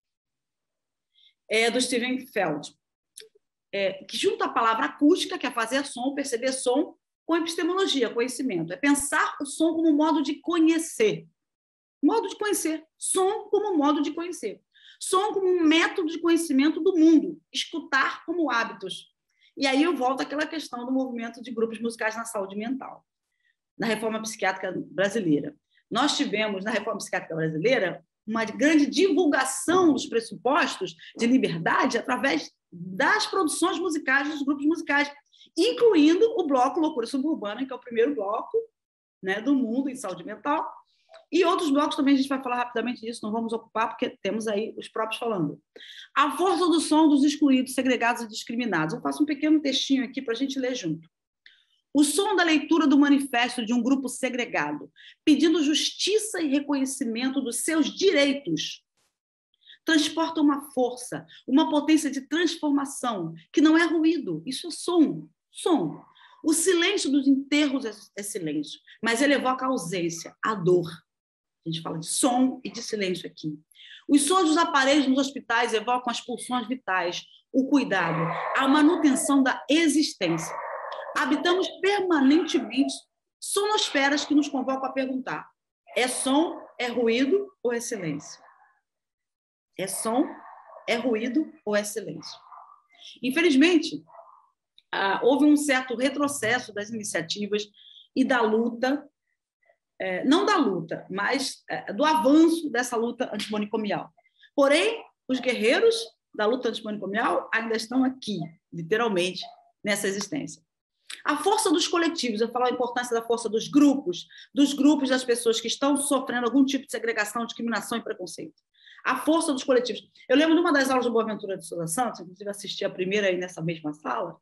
do Steven Feld, que junta a palavra acústica, que é fazer som, perceber som, com epistemologia, conhecimento. É pensar o som como modo de conhecer. Modo de conhecer. Som como modo de conhecer. Som como um método de conhecimento do mundo. Escutar como hábitos. E aí eu volto àquela questão do movimento de grupos musicais na saúde mental, na reforma psiquiátrica brasileira. Nós tivemos, na reforma psiquiátrica brasileira, uma grande divulgação dos pressupostos de liberdade através das produções musicais dos grupos musicais, incluindo o bloco Loucura Suburbana, que é o primeiro bloco, né, do mundo em saúde mental, e outros blocos também a gente vai falar rapidamente disso, não vamos ocupar, porque temos aí os próprios falando. A força do som dos excluídos, segregados e discriminados. Eu faço um pequeno textinho aqui para a gente ler junto. O som da leitura do manifesto de um grupo segregado, pedindo justiça e reconhecimento dos seus direitos, transporta uma força, uma potência de transformação, que não é ruído, isso é som. Som. O silêncio dos enterros é silêncio, mas ele evoca a ausência, a dor. A gente fala de som e de silêncio aqui. Os sons dos aparelhos nos hospitais evocam as pulsões vitais, o cuidado, a manutenção da existência. Habitamos permanentemente sonosferas que nos convocam a perguntar: é som, é ruído ou é silêncio? É som, é ruído ou é silêncio? Infelizmente, houve um certo retrocesso das iniciativas e da luta, não da luta, mas do avanço dessa luta antimanicomial. Porém, os guerreiros da luta antimanicomial ainda estão aqui, literalmente, nessa existência. A força dos coletivos, eu falo a importância da força dos grupos das pessoas que estão sofrendo algum tipo de segregação, discriminação e preconceito. A força dos coletivos. Eu lembro de uma das aulas do Boaventura de Souza Santos, inclusive assisti a primeira aí nessa mesma sala,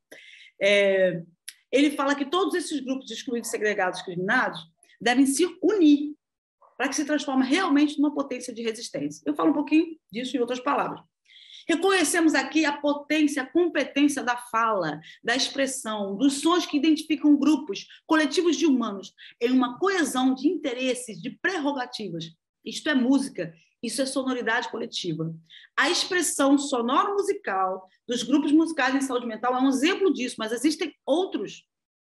ele fala que todos esses grupos de excluídos, segregados, discriminados devem se unir para que se transforme realmente numa potência de resistência. Eu falo um pouquinho disso em outras palavras. Reconhecemos aqui a potência, a competência da fala, da expressão, dos sons que identificam grupos, coletivos de humanos, em uma coesão de interesses, de prerrogativas. Isto é música, isso é sonoridade coletiva. A expressão sonoro-musical dos grupos musicais em saúde mental é um exemplo disso, mas existem outros.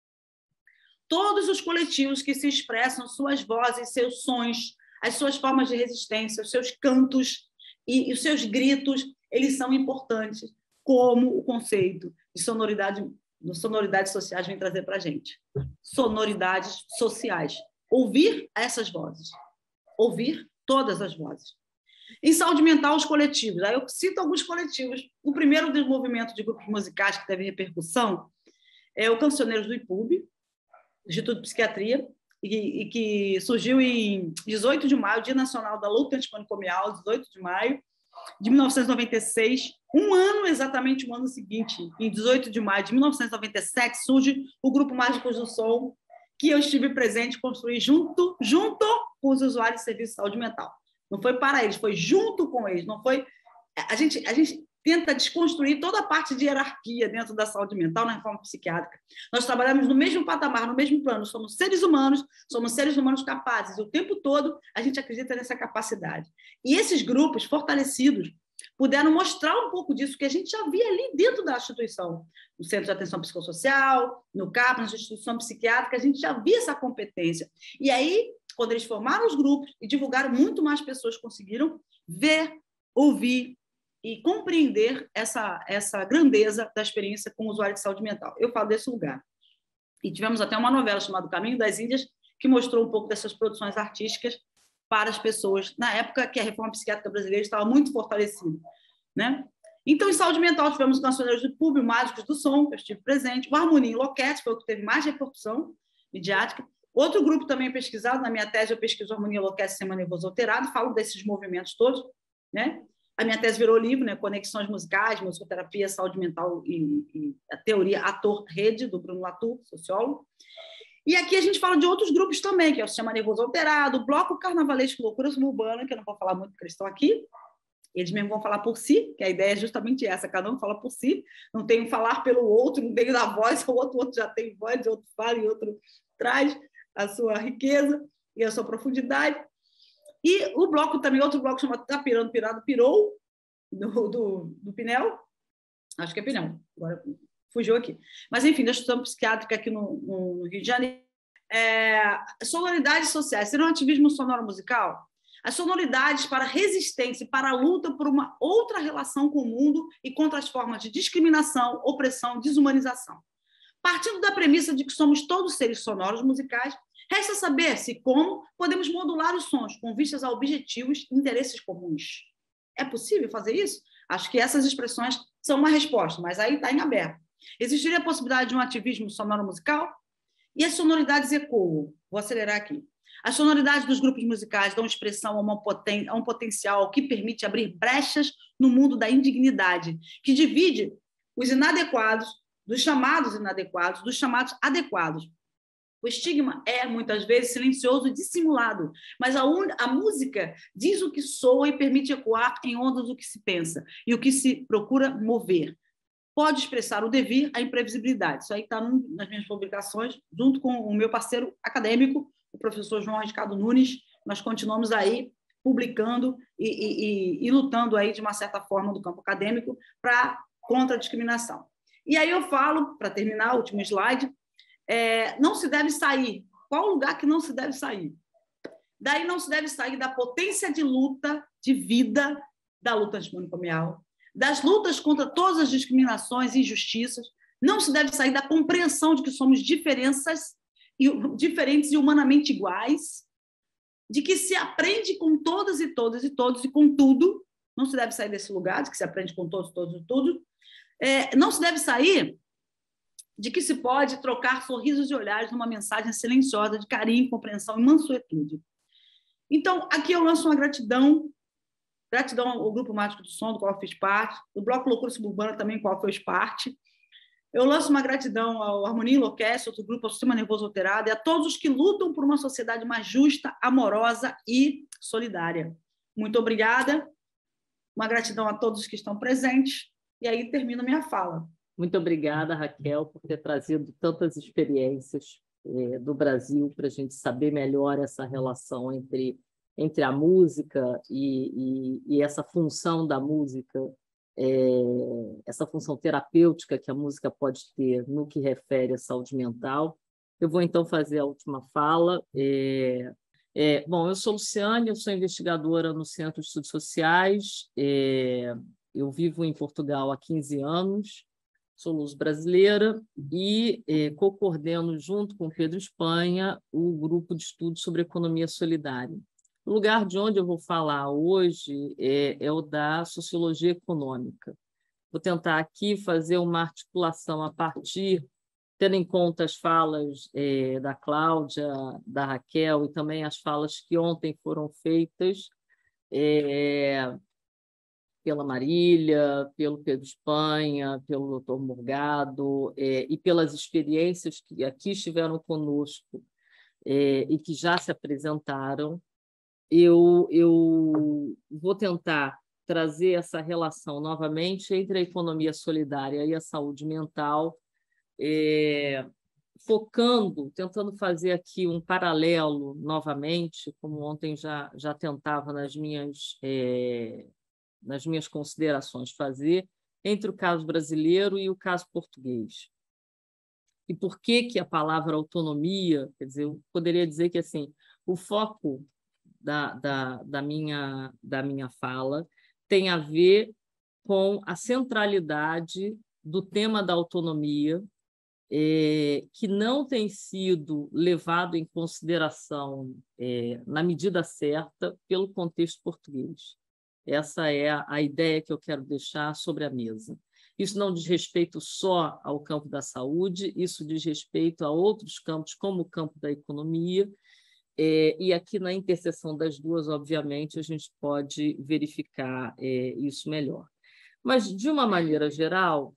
Todos os coletivos que se expressam suas vozes, seus sons, as suas formas de resistência, os seus cantos e os seus gritos, eles são importantes, como o conceito de sonoridades sociais vem trazer para a gente. Sonoridades sociais. Ouvir essas vozes. Ouvir todas as vozes. Em saúde mental, os coletivos. Aí eu cito alguns coletivos. O primeiro desenvolvimento de grupos musicais que teve repercussão é o Cancioneiros do IPUB, Instituto de Psiquiatria, e que surgiu em 18 de maio, Dia Nacional da Luta Antimanicomial, 18 de maio de 1996, exatamente um ano seguinte, em 18 de maio de 1997, surge o Grupo Mágicos do Som, que eu estive presente e construí junto com os usuários de serviço de saúde mental. Não foi para eles, foi junto com eles. Não foi. A gente tenta desconstruir toda a parte de hierarquia dentro da saúde mental na reforma psiquiátrica. Nós trabalhamos no mesmo patamar, no mesmo plano. Somos seres humanos capazes. O tempo todo a gente acredita nessa capacidade. E esses grupos fortalecidos puderam mostrar um pouco disso que a gente já via ali dentro da instituição, no Centro de Atenção Psicossocial, no CAP, na instituição psiquiátrica, a gente já via essa competência. E aí, quando eles formaram os grupos e divulgaram, muito mais pessoas conseguiram ver, ouvir e compreender essa grandeza da experiência com o usuário de saúde mental. Eu falo desse lugar. E tivemos até uma novela chamada Caminho das Índias, que mostrou um pouco dessas produções artísticas para as pessoas, na época que a reforma psiquiátrica brasileira estava muito fortalecida, né? Então, em saúde mental, tivemos Cancioneiros do Público, Mágicos do Som, que eu estive presente, o Harmonia Enlouquece, foi o que teve mais repercussão midiática. Outro grupo também pesquisado, na minha tese eu pesquiso Harmonia Enlouquece, Sistema Nervoso Alterado, falo desses movimentos todos, né? A minha tese virou livro, né? Conexões musicais, musicoterapia, saúde mental e a teoria ator-rede, do Bruno Latour, sociólogo. E aqui a gente fala de outros grupos também, que é o Sistema Nervoso Alterado, o Bloco Carnavalesco Loucura Suburbana, que eu não vou falar muito porque eles estão aqui, eles mesmos vão falar por si, que a ideia é justamente essa, cada um fala por si, não tem um falar pelo outro, não tem da voz, o outro já tem voz, o outro fala e o outro traz a sua riqueza e a sua profundidade. E o bloco também, outro bloco chamado Tá Pirando, Pirado, Pirou, do Pinel, acho que é Pinel, agora fugiu aqui. Mas, enfim, da instituição psiquiátrica aqui no Rio de Janeiro. Sonoridades sociais. Seria um ativismo sonoro musical? As sonoridades para a resistência e para a luta por uma outra relação com o mundo e contra as formas de discriminação, opressão, desumanização. Partindo da premissa de que somos todos seres sonoros musicais, resta saber se como podemos modular os sons com vistas a objetivos e interesses comuns. É possível fazer isso? Acho que essas expressões são uma resposta, mas aí está em aberto. Existiria a possibilidade de um ativismo sonoro musical? E as sonoridades ecoam? Vou acelerar aqui. As sonoridades dos grupos musicais dão expressão a um potencial que permite abrir brechas no mundo da indignidade, que divide os inadequados dos chamados inadequados, dos chamados adequados. O estigma é, muitas vezes, silencioso e dissimulado, mas a música diz o que soa e permite ecoar em ondas o que se pensa e o que se procura mover. Pode expressar o devir, a imprevisibilidade. Isso aí está nas minhas publicações, junto com o meu parceiro acadêmico, o professor João Ricardo Nunes. Nós continuamos aí publicando e lutando aí, de uma certa forma, do campo acadêmico contra a discriminação. E aí eu falo, para terminar, o último slide, não se deve sair. Qual o lugar que não se deve sair? Daí não se deve sair da potência de luta, de vida, da luta antimanicomial, das lutas contra todas as discriminações e injustiças. Não se deve sair da compreensão de que somos diferentes e humanamente iguais, de que se aprende com todas e todas e todos e com tudo. Não se deve sair desse lugar, de que se aprende com todos, todos e tudo. Não se deve sair de que se pode trocar sorrisos e olhares numa mensagem silenciosa de carinho, compreensão e mansuetude. Então, aqui eu lanço uma gratidão ao Grupo Mágico do Som, do qual eu fiz parte, do Bloco Loucura Suburbana também, do qual eu fiz parte. Eu lanço uma gratidão ao Harmonia Enlouquece, outro grupo, ao Sistema Nervoso Alterado, e a todos os que lutam por uma sociedade mais justa, amorosa e solidária. Muito obrigada. Uma gratidão a todos que estão presentes. E aí termino minha fala. Muito obrigada, Raquel, por ter trazido tantas experiências do Brasil para a gente saber melhor essa relação entre a música e essa função da música, essa função terapêutica que a música pode ter no que refere à saúde mental. Eu vou, então, fazer a última fala. Bom, eu sou Luciane, eu sou investigadora no Centro de Estudos Sociais, eu vivo em Portugal há 15 anos, sou luso-brasileira e co-coordeno, junto com Pedro Espanha, o grupo de estudos sobre economia solidária. O lugar de onde eu vou falar hoje é o da sociologia econômica. Vou tentar aqui fazer uma articulação a partir, tendo em conta as falas da Cláudia, da Raquel e também as falas que ontem foram feitas pela Marília, pelo Pedro Espanha, pelo doutor Morgado e pelas experiências que aqui estiveram conosco e que já se apresentaram. Eu vou tentar trazer essa relação novamente entre a economia solidária e a saúde mental, tentando fazer aqui um paralelo novamente, como ontem já tentava nas minhas considerações fazer, entre o caso brasileiro e o caso português. E por que a palavra autonomia, quer dizer, eu poderia dizer que assim, o foco da minha fala tem a ver com a centralidade do tema da autonomia, que não tem sido levado em consideração na medida certa pelo contexto português. Essa é a ideia que eu quero deixar sobre a mesa. Isso não diz respeito só ao campo da saúde, isso diz respeito a outros campos, como o campo da economia, e aqui na interseção das duas, obviamente, a gente pode verificar isso melhor. Mas, de uma maneira geral,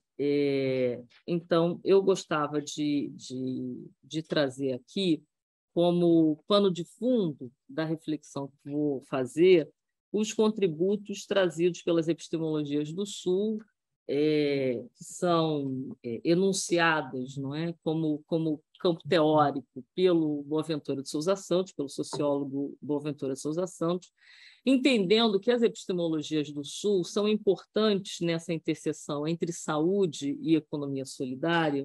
então, eu gostava de trazer aqui, como pano de fundo da reflexão que vou fazer, os contributos trazidos pelas epistemologias do Sul, que são enunciadas, não é, como campo teórico pelo Boaventura de Sousa Santos, pelo sociólogo Boaventura de Sousa Santos, entendendo que as epistemologias do Sul são importantes nessa interseção entre saúde e economia solidária,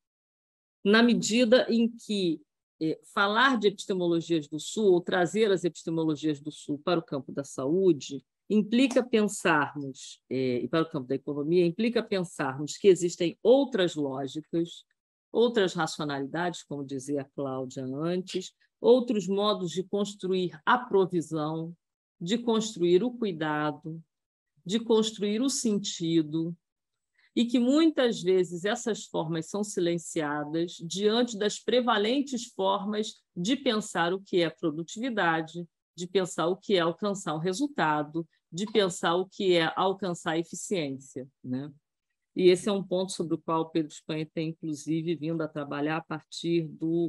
na medida em que falar de epistemologias do Sul, ou trazer as epistemologias do Sul para o campo da saúde, implica pensarmos, e para o campo da economia, implica pensarmos que existem outras lógicas, outras racionalidades, como dizia a Cláudia antes, outros modos de construir a provisão, de construir o cuidado, de construir o sentido, e que muitas vezes essas formas são silenciadas diante das prevalentes formas de pensar o que é produtividade, de pensar o que é alcançar um resultado, de pensar o que é alcançar eficiência, né? E esse é um ponto sobre o qual o Pedro Espanha tem, inclusive, vindo a trabalhar a partir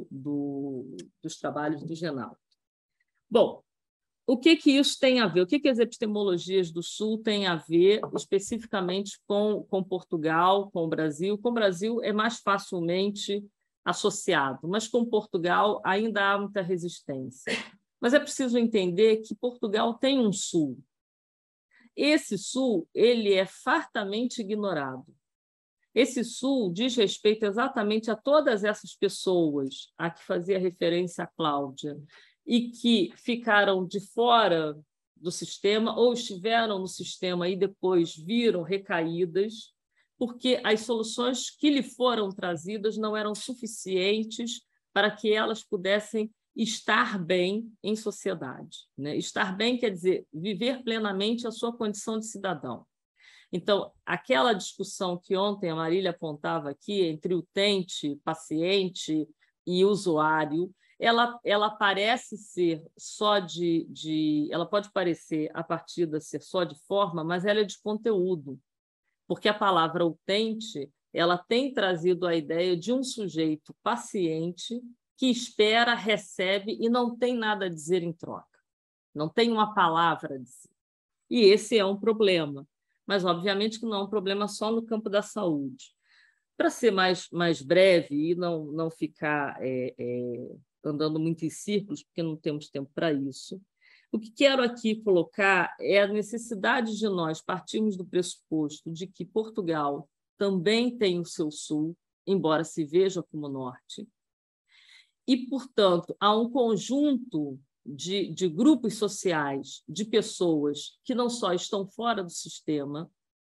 dos trabalhos do Genal. Bom, o que isso tem a ver? O que as epistemologias do Sul têm a ver especificamente com Portugal, com o Brasil? Com o Brasil é mais facilmente associado, mas com Portugal ainda há muita resistência. Mas é preciso entender que Portugal tem um Sul. Esse Sul ele é fartamente ignorado. Esse Sul diz respeito exatamente a todas essas pessoas a que fazia referência a Cláudia e que ficaram de fora do sistema ou estiveram no sistema e depois viram recaídas, porque as soluções que lhe foram trazidas não eram suficientes para que elas pudessem estar bem em sociedade, né? Estar bem quer dizer viver plenamente a sua condição de cidadão. Então, aquela discussão que ontem a Marília apontava aqui entre utente, paciente e usuário, ela parece ser só ela pode parecer a partida ser só de forma, mas ela é de conteúdo, porque a palavra utente ela tem trazido a ideia de um sujeito paciente que espera, recebe e não tem nada a dizer em troca, não tem uma palavra a dizer. E esse é um problema, mas obviamente que não é um problema só no campo da saúde. Para ser mais breve e não ficar andando muito em círculos, porque não temos tempo para isso, o que quero aqui colocar é a necessidade de nós partirmos do pressuposto de que Portugal também tem o seu sul, embora se veja como norte, e, portanto, há um conjunto de grupos sociais, de pessoas que não só estão fora do sistema,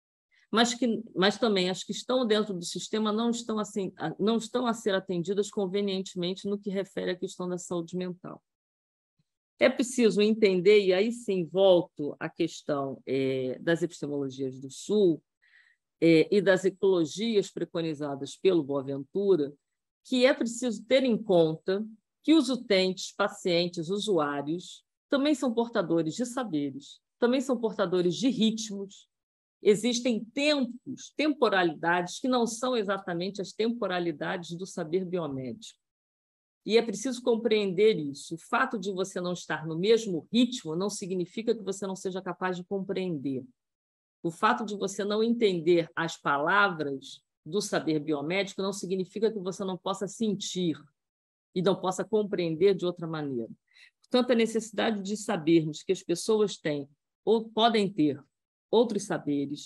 mas também as que estão dentro do sistema não estão a ser atendidas convenientemente no que refere à questão da saúde mental. É preciso entender, e aí sim volto à questão das epistemologias do Sul e das ecologias preconizadas pelo Boaventura, que é preciso ter em conta que os utentes, pacientes, usuários, também são portadores de saberes, também são portadores de ritmos. Existem tempos, temporalidades, que não são exatamente as temporalidades do saber biomédico. E é preciso compreender isso. O fato de você não estar no mesmo ritmo não significa que você não seja capaz de compreender. O fato de você não entender as palavras do saber biomédico não significa que você não possa sentir e não possa compreender de outra maneira. Portanto, a necessidade de sabermos que as pessoas têm ou podem ter outros saberes,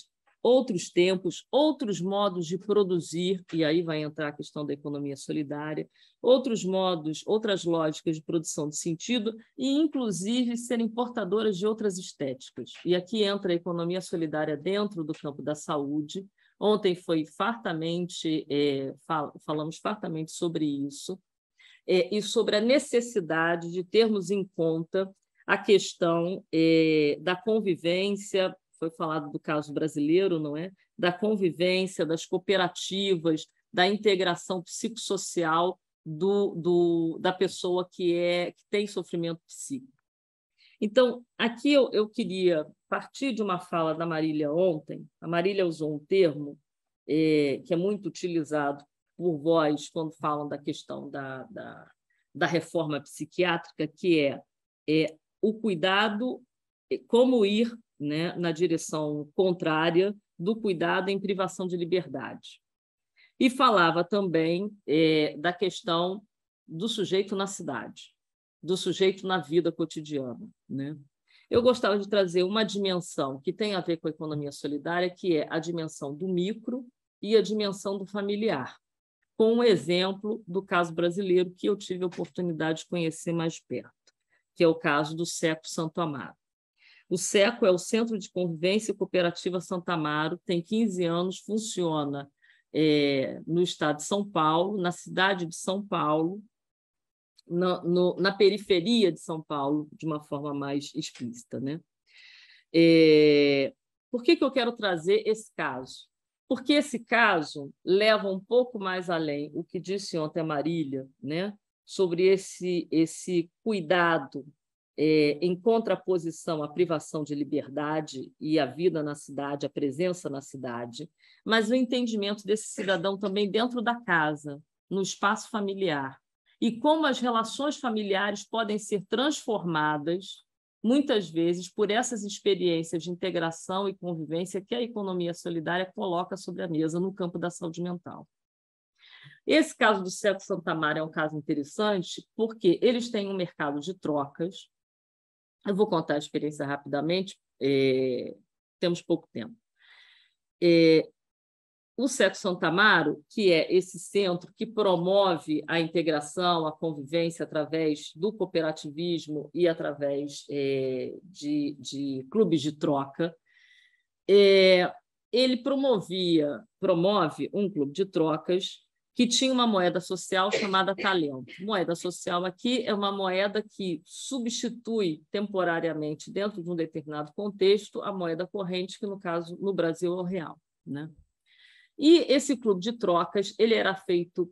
outros tempos, outros modos de produzir, e aí vai entrar a questão da economia solidária, outros modos, outras lógicas de produção de sentido e, inclusive, serem portadoras de outras estéticas. E aqui entra a economia solidária dentro do campo da saúde. Ontem foi fartamente, falamos fartamente sobre isso, e sobre a necessidade de termos em conta a questão da convivência. Foi falado do caso brasileiro, não é? Da convivência, das cooperativas, da integração psicossocial da pessoa que tem sofrimento psíquico. Então, aqui eu queria partir de uma fala da Marília ontem. A Marília usou um termo que é muito utilizado por vós quando falam da questão da reforma psiquiátrica, que é o cuidado, como ir, né, na direção contrária do cuidado em privação de liberdade. E falava também da questão do sujeito na cidade, do sujeito na vida cotidiana, né? Eu gostava de trazer uma dimensão que tem a ver com a economia solidária, que é a dimensão do micro e a dimensão do familiar, com um exemplo do caso brasileiro que eu tive a oportunidade de conhecer mais perto, que é o caso do SECO Santo Amaro. O SECO é o Centro de Convivência Cooperativa Santo Amaro, tem 15 anos, funciona no estado de São Paulo, na cidade de São Paulo, na periferia de São Paulo, de uma forma mais explícita, né? Por que eu quero trazer esse caso? Porque esse caso leva um pouco mais além o que disse ontem a Marília, né? Sobre esse cuidado em contraposição à privação de liberdade e à vida na cidade, à presença na cidade, mas o entendimento desse cidadão também dentro da casa, no espaço familiar, e como as relações familiares podem ser transformadas, muitas vezes, por essas experiências de integração e convivência que a economia solidária coloca sobre a mesa no campo da saúde mental. Esse caso do SECO Santo Amaro é um caso interessante porque eles têm um mercado de trocas. Eu vou contar a experiência rapidamente, temos pouco tempo. O SECO Santo Amaro, que é esse centro que promove a integração, a convivência através do cooperativismo e através de clubes de troca, ele promove um clube de trocas que tinha uma moeda social chamada talento. Moeda social aqui é uma moeda que substitui temporariamente, dentro de um determinado contexto, a moeda corrente, que, no caso, no Brasil, é o real, né? E esse clube de trocas ele era feito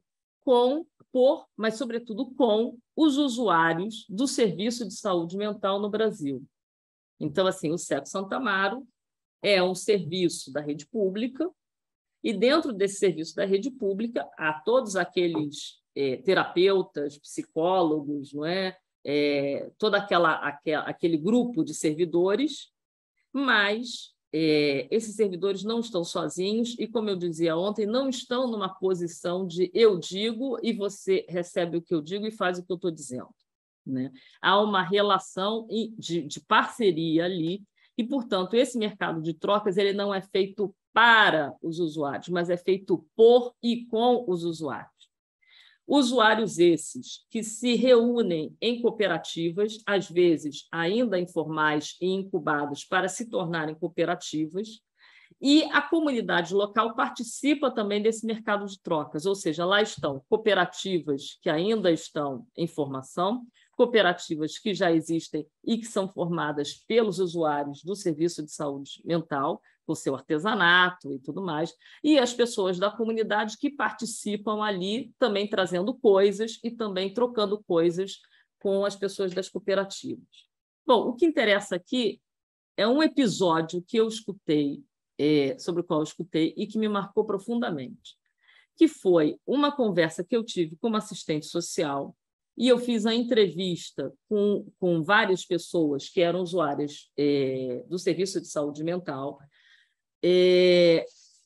mas, sobretudo, com os usuários do serviço de saúde mental no Brasil. Então, assim, o SECO Santo Amaro é um serviço da rede pública, e dentro desse serviço da rede pública há todos aqueles terapeutas, psicólogos, não é? Todo aquele grupo de servidores, mas esses servidores não estão sozinhos e, como eu dizia ontem, não estão numa posição de eu digo e você recebe o que eu digo e faz o que eu estou dizendo, né? Há uma relação de parceria ali e, portanto, esse mercado de trocas ele não é feito para os usuários, mas é feito por e com os usuários. Usuários esses que se reúnem em cooperativas, às vezes ainda informais e incubados para se tornarem cooperativas, e a comunidade local participa também desse mercado de trocas, ou seja, lá estão cooperativas que ainda estão em formação, cooperativas que já existem e que são formadas pelos usuários do serviço de saúde mental, com seu artesanato e tudo mais, e as pessoas da comunidade que participam ali também trazendo coisas e também trocando coisas com as pessoas das cooperativas. Bom, o que interessa aqui é um episódio que eu escutei, sobre o qual eu escutei e que me marcou profundamente, que foi uma conversa que eu tive com uma assistente social e eu fiz a entrevista com várias pessoas que eram usuárias do serviço de saúde mental. E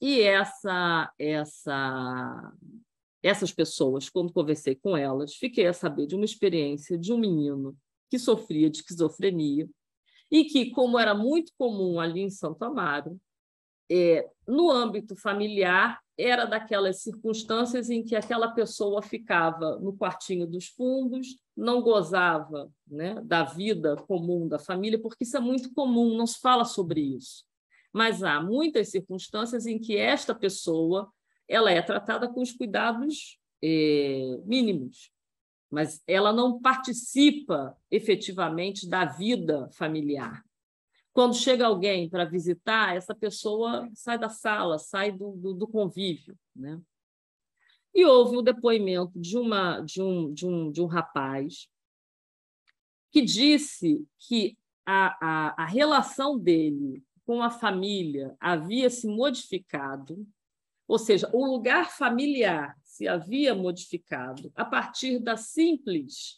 essas pessoas, quando conversei com elas, fiquei a saber de uma experiência de um menino que sofria de esquizofrenia e que, como era muito comum ali em Santo Amaro, no âmbito familiar, era daquelas circunstâncias em que aquela pessoa ficava no quartinho dos fundos, não gozava, né, da vida comum da família, porque isso é muito comum, não se fala sobre isso. Mas há muitas circunstâncias em que esta pessoa ela é tratada com os cuidados mínimos, mas ela não participa efetivamente da vida familiar. Quando chega alguém para visitar, essa pessoa sai da sala, sai do convívio, né? E houve o depoimento de um rapaz que disse que a relação dele com a família havia se modificado, ou seja, o lugar familiar se havia modificado a partir do simples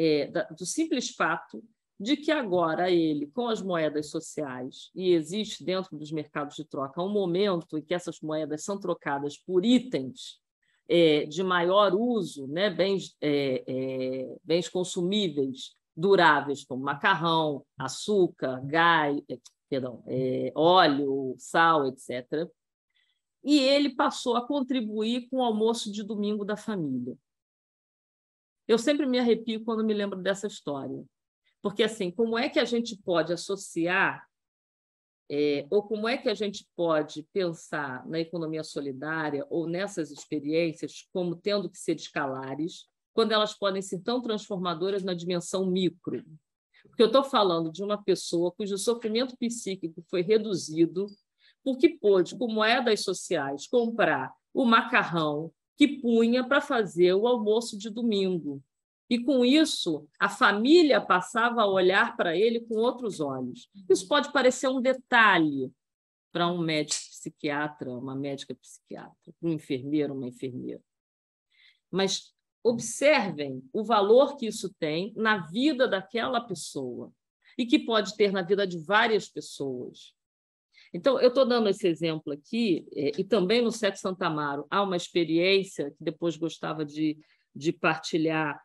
fato de que agora ele, com as moedas sociais, e existe dentro dos mercados de troca um momento em que essas moedas são trocadas por itens de maior uso, né? Bens consumíveis duráveis, como macarrão, açúcar, gás, óleo, sal, etc. E ele passou a contribuir com o almoço de domingo da família. Eu sempre me arrepio quando me lembro dessa história. Porque, assim, como é que a gente pode associar, ou como é que a gente pode pensar na economia solidária ou nessas experiências como tendo que ser escalares, quando elas podem ser tão transformadoras na dimensão micro? Porque eu estou falando de uma pessoa cujo sofrimento psíquico foi reduzido porque pôde, com moedas sociais, comprar o macarrão que punha para fazer o almoço de domingo. E, com isso, a família passava a olhar para ele com outros olhos. Isso pode parecer um detalhe para um médico psiquiatra, uma médica psiquiatra, um enfermeiro, uma enfermeira. Mas observem o valor que isso tem na vida daquela pessoa e que pode ter na vida de várias pessoas. Então, eu estou dando esse exemplo aqui, e também no SEC Santa Amaro há uma experiência que depois gostava de partilhar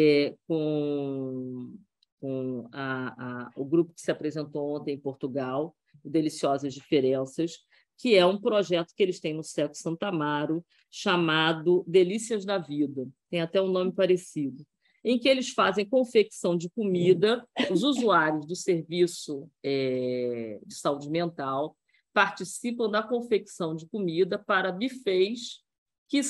com o grupo que se apresentou ontem em Portugal, o Deliciosas Diferenças, que é um projeto que eles têm no SEC Santa Amaro, chamado Delícias da Vida, tem até um nome parecido, em que eles fazem confecção de comida, os usuários do serviço de saúde mental participam da confecção de comida para bufês que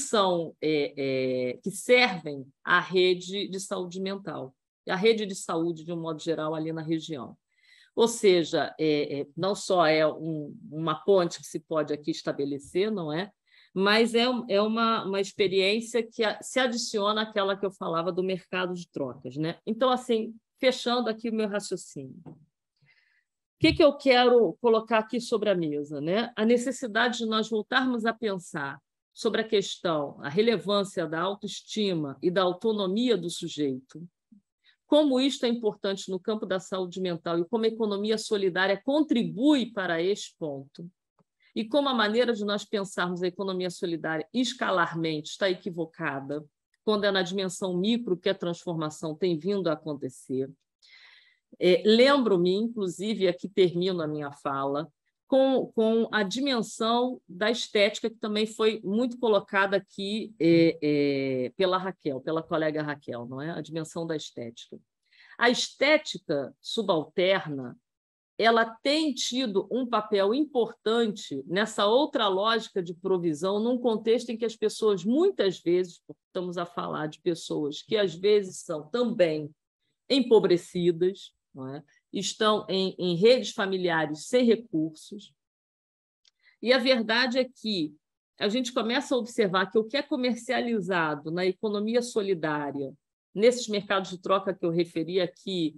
servem à rede de saúde mental, a rede de saúde, de um modo geral, ali na região. Ou seja, não só é uma ponte que se pode aqui estabelecer, não é? Mas é uma experiência que se adiciona àquela que eu falava do mercado de trocas, né? Então, assim, fechando aqui o meu raciocínio. O que eu quero colocar aqui sobre a mesa, né? A necessidade de nós voltarmos a pensar sobre a questão, a relevância da autoestima e da autonomia do sujeito, como isto é importante no campo da saúde mental e como a economia solidária contribui para este ponto, e como a maneira de nós pensarmos a economia solidária escalarmente está equivocada, quando é na dimensão micro que a transformação tem vindo a acontecer. Lembro-me, inclusive, aqui termino a minha fala, com a dimensão da estética, que também foi muito colocada aqui pela Raquel, pela colega Raquel, não é? A dimensão da estética. A estética subalterna ela tem tido um papel importante nessa outra lógica de provisão, num contexto em que as pessoas, muitas vezes, porque estamos a falar de pessoas que às vezes são também empobrecidas, não é? Estão em redes familiares sem recursos. E a verdade é que a gente começa a observar que o que é comercializado na economia solidária, nesses mercados de troca que eu referi aqui,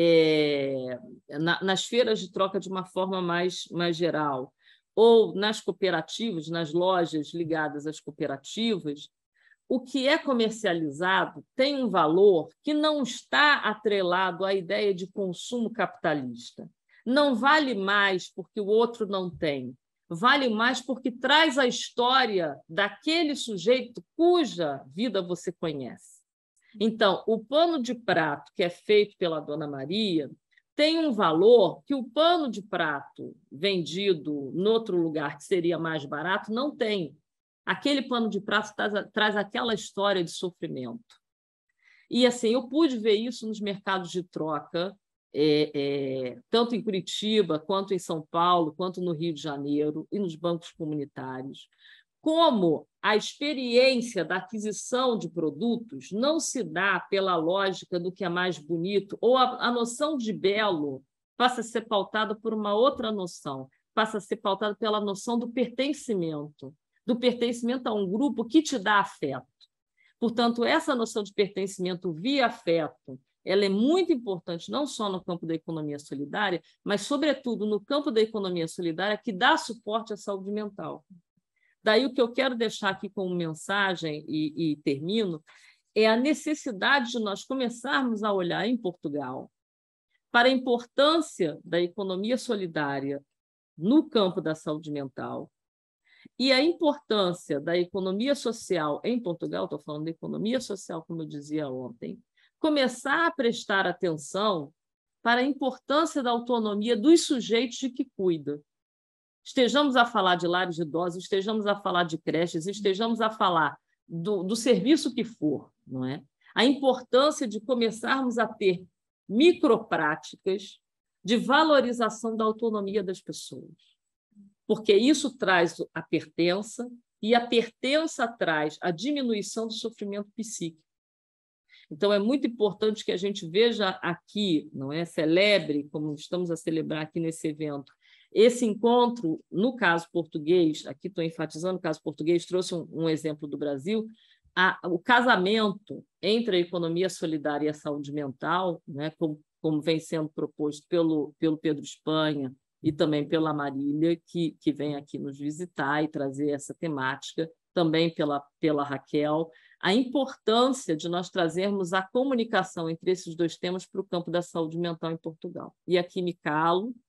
nas feiras de troca de uma forma mais geral, ou nas cooperativas, nas lojas ligadas às cooperativas, o que é comercializado tem um valor que não está atrelado à ideia de consumo capitalista. Não vale mais porque o outro não tem, vale mais porque traz a história daquele sujeito cuja vida você conhece. Então, o pano de prato que é feito pela Dona Maria tem um valor que o pano de prato vendido em outro lugar, que seria mais barato, não tem. Aquele pano de prato traz aquela história de sofrimento. E assim, eu pude ver isso nos mercados de troca, tanto em Curitiba, quanto em São Paulo, quanto no Rio de Janeiro, e nos bancos comunitários, como a experiência da aquisição de produtos não se dá pela lógica do que é mais bonito, ou a noção de belo passa a ser pautada por uma outra noção, passa a ser pautada pela noção do pertencimento a um grupo que te dá afeto. Portanto, essa noção de pertencimento via afeto, ela é muito importante, não só no campo da economia solidária, mas, sobretudo, no campo da economia solidária, que dá suporte à saúde mental. Daí, o que eu quero deixar aqui como mensagem, e termino, é a necessidade de nós começarmos a olhar em Portugal para a importância da economia solidária no campo da saúde mental e a importância da economia social em Portugal, estou falando da economia social, como eu dizia ontem, começar a prestar atenção para a importância da autonomia dos sujeitos de que cuida. Estejamos a falar de lares de idosos, estejamos a falar de creches, estejamos a falar do serviço que for, não é? A importância de começarmos a ter micropráticas de valorização da autonomia das pessoas, porque isso traz a pertença, e a pertença traz a diminuição do sofrimento psíquico. Então, é muito importante que a gente veja aqui, não é? Celebre, como estamos a celebrar aqui nesse evento, esse encontro, no caso português, aqui estou enfatizando o caso português, trouxe um exemplo do Brasil, o casamento entre a economia solidária e a saúde mental, né, como vem sendo proposto pelo Pedro Espanha e também pela Marília, que vem aqui nos visitar e trazer essa temática, também pela Raquel, a importância de nós trazermos a comunicação entre esses dois temas para o campo da saúde mental em Portugal. E aqui me calo,